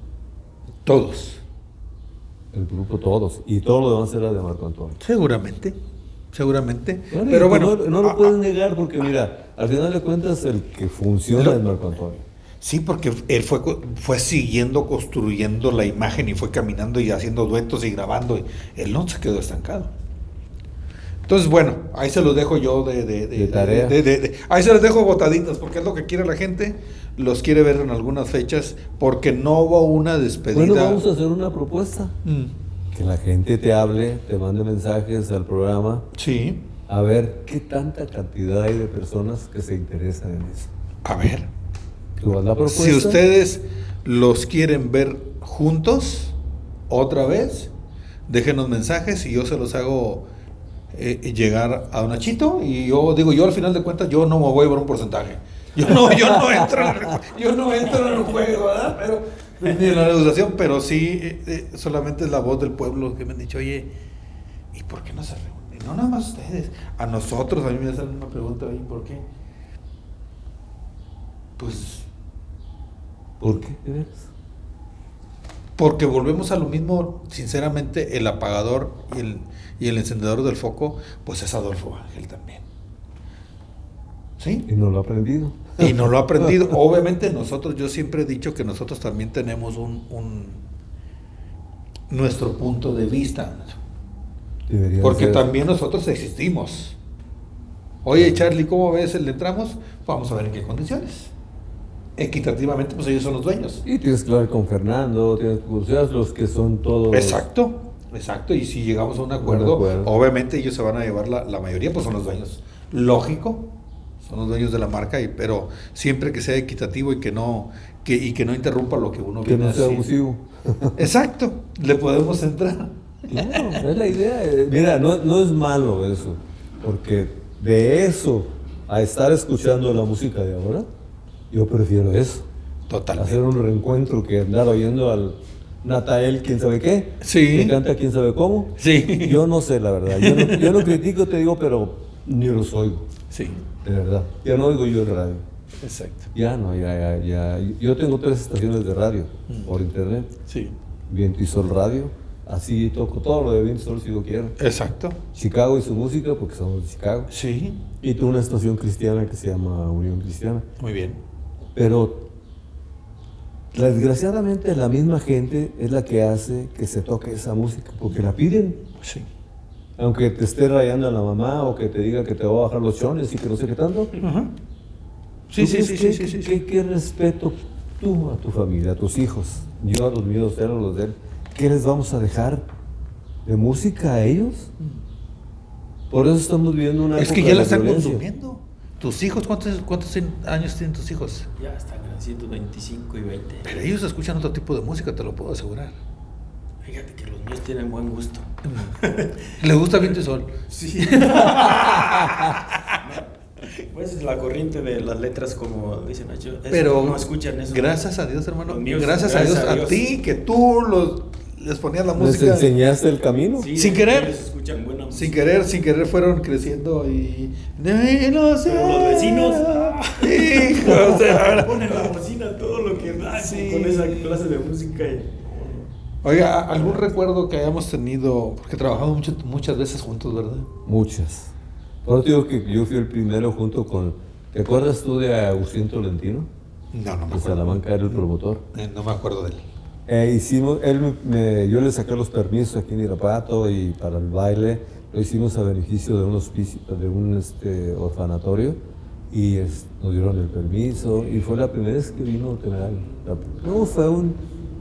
todos. Y todo lo demás era de Marco Antonio. Seguramente. Bueno, Pero y bueno. no lo puedes negar porque mira, al final de cuentas el que funciona es Marco Antonio. Sí, porque él fue siguiendo, construyendo la imagen y fue caminando y haciendo duetos y grabando. Y él no se quedó estancado. Entonces, bueno, ahí se los dejo yo De tarea. ahí se los dejo botaditas, porque es lo que quiere la gente. Los quiere ver en algunas fechas, porque no hubo una despedida. Bueno, vamos a hacer una propuesta. Mm, Que la gente te hable, te mande mensajes al programa, sí, a ver qué tanta cantidad hay de personas que se interesan en eso. a ver. Tú haz la propuesta. Si ustedes los quieren ver juntos, otra vez, déjenos mensajes y yo se los hago llegar a Don Nachito. Y yo al final de cuentas, yo no me voy a ver un porcentaje. Yo no entro en el juego, ¿verdad? Pero, ni en la negociación, pero sí, solamente es la voz del pueblo que me han dicho, oye, ¿y por qué no se reúnen? No nada más ustedes, a nosotros, a mí me hacen una pregunta, oye, ¿por qué? Pues ¿Por qué? ¿De veras? porque volvemos a lo mismo, sinceramente, el apagador y el encendedor del foco, pues es Adolfo Ángel también. ¿Sí? Y no lo ha aprendido. Y no lo ha aprendido. Obviamente yo siempre he dicho que nosotros también tenemos nuestro punto de vista, Debería porque ser. también nosotros existimos. Oye, Charlie, ¿cómo ves? ¿Le entramos? Vamos a ver en qué condiciones. Equitativamente, pues ellos son los dueños. Y tienes que hablar con Fernando, tienes que buscar los que son todos. Exacto. Y si llegamos a un acuerdo, obviamente ellos se van a llevar la mayoría, pues son los dueños. Lógico, son los dueños de la marca, pero siempre que sea equitativo y que no interrumpa lo que uno Que viene no sea haciendo. abusivo. Exacto, le podemos entrar. Claro, es la idea. Mira, no es malo eso, porque de eso a estar escuchando la música de ahora, yo prefiero eso. Totalmente. Hacer un reencuentro que andar oyendo al Natael, quién sabe qué, Sí. que canta quién sabe cómo. Sí. Yo no sé, la verdad. Yo no critico, te digo, pero ni los oigo, Sí, de verdad. Ya no oigo yo el radio. exacto. Ya no, ya. Yo tengo 3 estaciones de radio por internet. Sí, Viento y Sol Radio. Así toco todo lo de Viento y Sol si lo quiero. exacto. Chicago y su música, porque somos de Chicago. Sí, Y tengo una estación cristiana que se llama Unión Cristiana. muy bien. Pero desgraciadamente la misma gente es la que hace que se toque esa música, porque la piden. Sí. Aunque te esté rayando a la mamá o que te diga que te va a bajar los chones y que no sé qué tanto. Ajá. ¿Tú crees ¿Qué respeto tú a tu familia, a tus hijos? Yo a los míos, él a los de él. ¿Qué les vamos a dejar de música a ellos? Por eso estamos viviendo una Es que época ya de la están violencia. consumiendo. ¿Tus hijos cuántos años tienen tus hijos? Ya están creciendo 25 y 20. Pero ellos escuchan otro tipo de música, te lo puedo asegurar. Fíjate que los míos tienen buen gusto. ¿Les gusta Viento y Sol? Sí. Pues la corriente de las letras, como dicen ellos, Pero no escuchan eso. gracias a Dios, hermano. Los míos, Gracias a Dios, a ti, que tú les ponías la ¿Les música. enseñaste el camino? Sí, sin querer. ellos escuchan buena música. Sin querer fueron creciendo y... No sé. Pero los vecinos, Hijos de ahora. ponen la bocina todo lo que da Sí. con esa clase de música. Oiga, ¿algún recuerdo que hayamos tenido? Porque trabajamos muchas veces juntos, ¿verdad? Muchas. Por eso digo que yo fui el primero junto con... ¿Te acuerdas tú de Agustín Tolentino? No me De acuerdo. Salamanca era el promotor. No me acuerdo de él. Yo le saqué los permisos aquí en Irapuato y para el baile lo hicimos a beneficio de un hospicio, de un orfanatorio y nos dieron el permiso y fue la primera vez que vino Temerario. No, fue un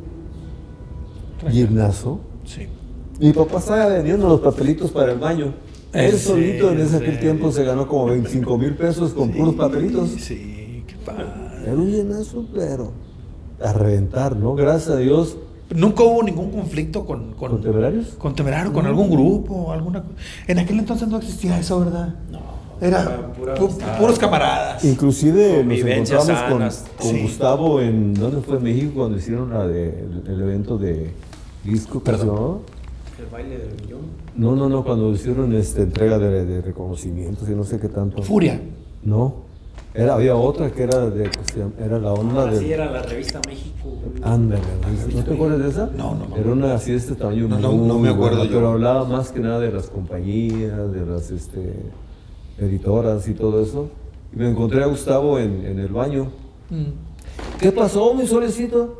gimnasio. Sí. Mi papá estaba vendiendo los papelitos para el baño. Él solito en aquel tiempo se ganó como 25,000 pesos con puros papelitos. Sí, qué padre. Era un llenazo, pero a reventar, ¿no? Gracias a Dios. Nunca hubo ningún conflicto con ¿Con Temerarios? Con Temerario, con algún grupo, alguna. En aquel entonces no existía eso, ¿verdad? No. Era pura amistad. puros camaradas. Inclusive nos Convivencias encontramos sanas. con Sí. Gustavo en, ¿dónde fue? México, cuando hicieron el evento de disco. ¿cómo se llamaba? El baile del millón. No, cuando hicieron entrega de reconocimientos y no sé qué tanto. Furia. No, había otra que era era la onda Así de... era la revista México. Ándale, ¿no te acuerdas de esa? No. Era una así de este tamaño. No muy me acuerdo buena, yo. Pero hablaba más que nada de las compañías, de las editoras y todo eso. Y me encontré a Gustavo en el baño. ¿Qué pasó, mi solecito?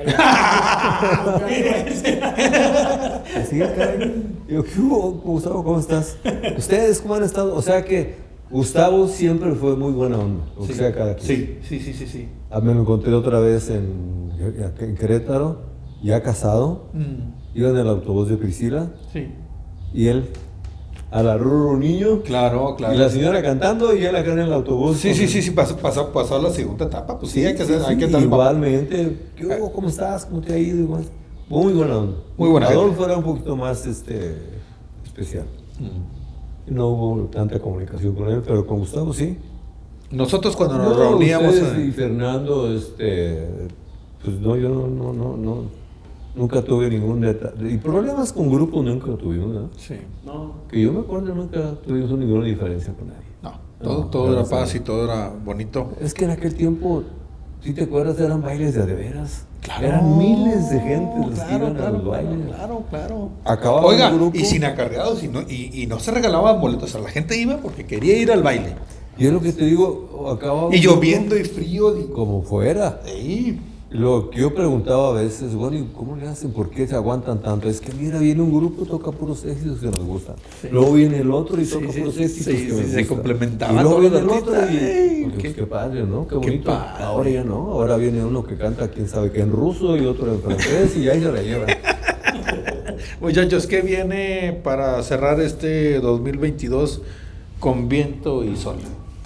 Así, caray. Digo, ¿qué hubo, Gustavo? ¿Cómo estás? ¿Ustedes cómo han estado? O sea que Gustavo siempre fue muy buena onda. O sea, cada quien. Sí. Me lo encontré otra vez en Querétaro, ya casado. Iba en el autobús de Priscila Sí. y él a la Ruru Niño. Claro. Y la señora cantando y él acá en el autobús. Sí, pasó a la segunda etapa, pues sí, hay que hacer, hay que sí, estar igualmente. ¿Qué hubo? ¿Cómo estás? ¿Cómo te ha ido? Igual. Muy buena onda. Muy buena gente. Adolfo era un poquito más especial. No hubo tanta comunicación con él, pero con Gustavo sí. Nosotros cuando nos No, reuníamos ustedes y Fernando, pues no, yo no, nunca tuve ningún detalle. Y problemas con grupos nunca tuvimos, ¿verdad? Sí. No. Que yo me acuerdo, nunca tuvimos ninguna diferencia con nadie. No, todo era paz y todo era bonito. Es que en aquel tiempo, si te acuerdas, eran bailes de veras. Claro. Eran miles de gente los que iban a los bailes. Claro. Acababa Oiga, un grupo. y sin acarreados, y no se regalaban boletos, o sea, la gente iba porque quería ir al baile. Y es lo que te digo, acababa Y un grupo lloviendo y frío. como fuera. Sí. Lo que yo preguntaba a veces, bueno, ¿y cómo le hacen? ¿Por qué se aguantan tanto? Es que mira, viene un grupo, toca puros éxitos que nos gustan. Luego viene el otro y toca puros éxitos que nos se gustan. complementaban Y luego todos viene el los otro artistas. y... Ay, Pues, qué- qué padre, ¿no? Qué bonito. padre. Ahora ya no, ahora viene uno que canta, quién sabe qué en ruso y otro en francés y ahí se la llevan. Muchachos, ¿qué viene para cerrar este 2022 con Viento y Sol?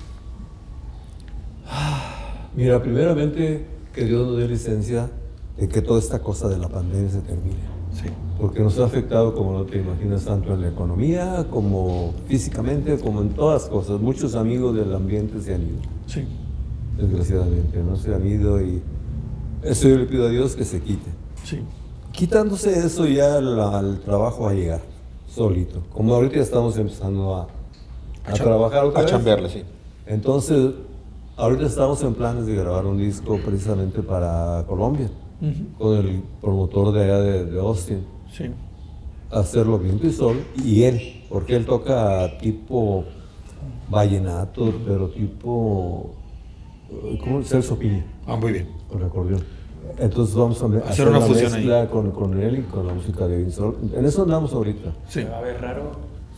Mira, primeramente, que Dios nos dé licencia de que toda esta cosa de la pandemia se termine. Sí. Porque nos ha afectado, como no te imaginas, tanto en la economía, como físicamente, como en todas las cosas. Muchos amigos del ambiente se han ido, Sí. desgraciadamente, ¿no? Se han ido y eso yo le pido a Dios que se quite. Sí. Quitándose eso ya el trabajo va a llegar, solito. Como ahorita ya estamos empezando a trabajar otra A vez. chambearle, sí. Entonces, ahorita estamos en planes de grabar un disco precisamente para Colombia, con el promotor de allá de Austin. Sí. Hacerlo Viento y Sol y él, porque él toca tipo vallenato, pero tipo como Celso Piña Muy bien. con acordeón. Entonces vamos a hacer una una fusión mezcla con él y con la música de Viento y Sol. En eso andamos ahorita. Sí. Se va a ver raro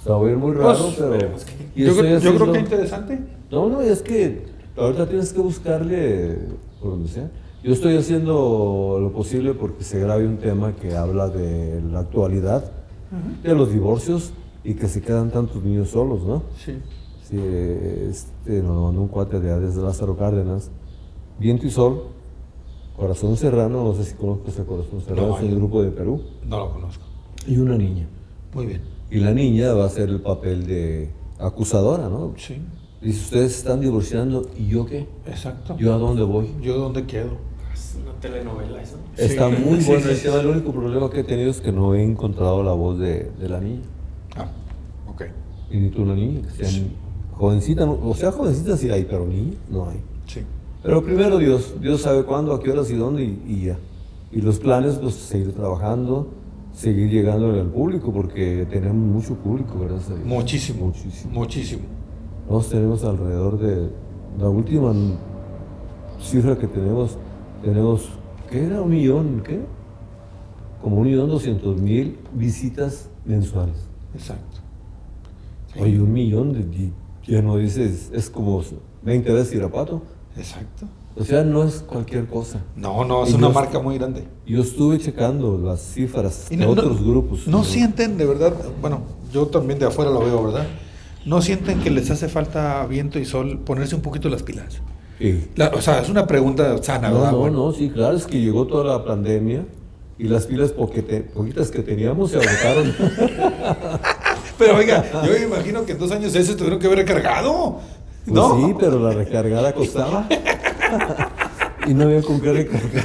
Se va a oír muy raro, Pues, pero... y Yo estoy creo haciendo- que interesante. No, es que ahorita tienes que buscarle por donde sea. Yo estoy haciendo lo posible porque se grabe un tema que habla de la actualidad, de los divorcios y que se quedan tantos niños solos, ¿no? Sí. Sí, nos lo mandó un cuate de desde Lázaro Cárdenas. Viento y Sol, Corazón Serrano, no sé si conozcas a Corazón Serrano, No, es un yo- grupo de Perú. No lo conozco. Y una niña. Muy bien. Y la niña va a hacer el papel de acusadora, ¿no? Sí, Dice, ustedes se están divorciando, ¿y yo qué? exacto. ¿Yo a dónde voy? ¿Yo dónde quedo? Es una telenovela eso. Está Sí. muy Sí, bueno sí, el sí. tema. El único problema que he tenido es que no he encontrado la voz de la niña. Ah, ok. Y necesito una niña que sea jovencita, o sea, jovencita sí hay, pero niña no hay. Sí. Pero primero Dios sabe cuándo, a qué horas y dónde y ya. Y los planes, pues seguir trabajando, seguir llegándole al público, porque tenemos mucho público, gracias a Dios. Muchísimo. Muchísimo. Muchísimo. Nosotros tenemos alrededor de la última cifra que tenemos, ¿qué era? 1.000.000, ¿qué? Como 1.200.000 visitas mensuales. Exacto. Sí. Oye, 1.000.000 ya no dices, es como 20 veces Irapuato. Exacto. O sea, no es cualquier cosa. No, es Y una yo- marca muy grande. Yo estuve checando las cifras Y de otros grupos. No sienten, de verdad, bueno, yo también de afuera lo veo, ¿verdad? No sienten que les hace falta viento y sol ponerse un poquito las pilas. Sí. O sea, es una pregunta sana, No, ¿verdad? no, Bueno, no, sí, claro, es que llegó toda la pandemia y las pilas poquitas que teníamos se agotaron. Pero oiga, yo me imagino que en 2 años ese tuvieron que haber recargado. Pues ¿No? sí, pero la recargada costaba. Y no había con qué recargar.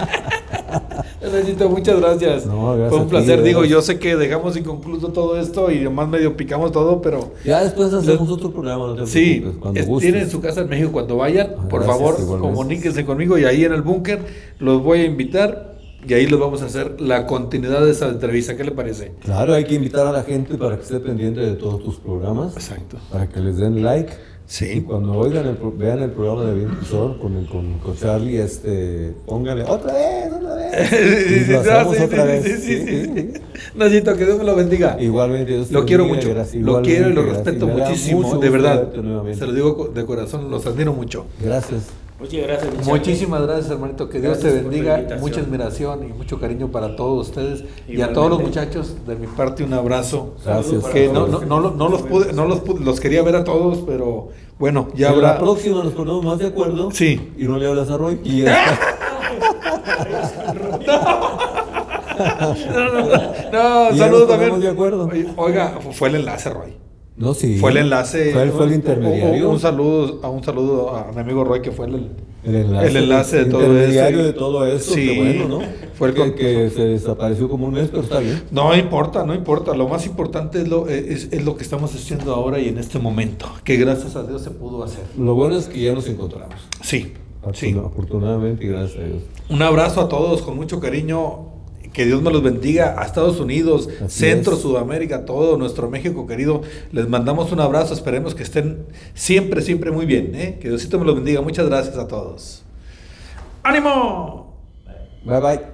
Ernesto, muchas gracias. No, gracias Fue un a ti, placer. de Digo, veras. yo sé que dejamos inconcluso todo esto y nomás medio picamos todo, pero Ya después hacemos otro programa, no te sí, preocupes, cuando gustes. tienen su casa en México cuando vayan. Por Gracias, favor, igualmente. comuníquense conmigo y ahí en el búnker los voy a invitar y ahí les vamos a hacer la continuidad de esa entrevista. ¿Qué le parece? Claro, hay que invitar a la gente para que esté pendiente de todos tus programas. Exacto. Para que les den like. Sí. Y cuando oigan vean el programa de Viento y Sol con Charlie, pónganle otra vez. Y lo hacemos otra vez. sí. Nachito, que Dios me lo bendiga. Igualmente, Dios te Lo quiero bendiga, mucho, gracias, lo quiero y lo igualmente, respeto gracias. Me da muchísimo, mucho de gusto verdad. verte nuevamente. Se lo digo de corazón, los admiro mucho. Gracias. Muchas gracias, Michelle. Muchísimas gracias, hermanito. Que Dios Gracias te por bendiga. la invitación. Mucha admiración y mucho cariño para todos ustedes. Y a Igualmente. todos los muchachos, de mi parte, un abrazo. Gracias. Que a no, todos. no los pude, los quería ver a todos, pero bueno, ya En habrá. la próxima nos ponemos más de acuerdo. Sí. Y no le hablas a Roy. Y ya. No, Y ya saludos nos también. ponemos de acuerdo. Oiga, fue el enlace, Roy. No, sí. Fue el enlace. Fue el intermediario. Un saludo a mi amigo Roy, que fue el enlace de todo intermediario eso. de todo eso. Sí. Qué bueno, ¿no? Fue el que se desapareció como un mes, pero está bien. No importa. Lo más importante es lo que estamos haciendo ahora y en este momento, que gracias a Dios se pudo hacer. Lo bueno es que ya nos encontramos. Sí, sí. Afortunadamente y gracias a Dios. Un abrazo a todos con mucho cariño. Que Dios me los bendiga a Estados Unidos, Así Centro, es. Sudamérica, todo nuestro México querido. Les mandamos un abrazo. Esperemos que estén siempre, siempre muy bien. Que Diosito me los bendiga. Muchas gracias a todos. ¡Ánimo! Bye bye.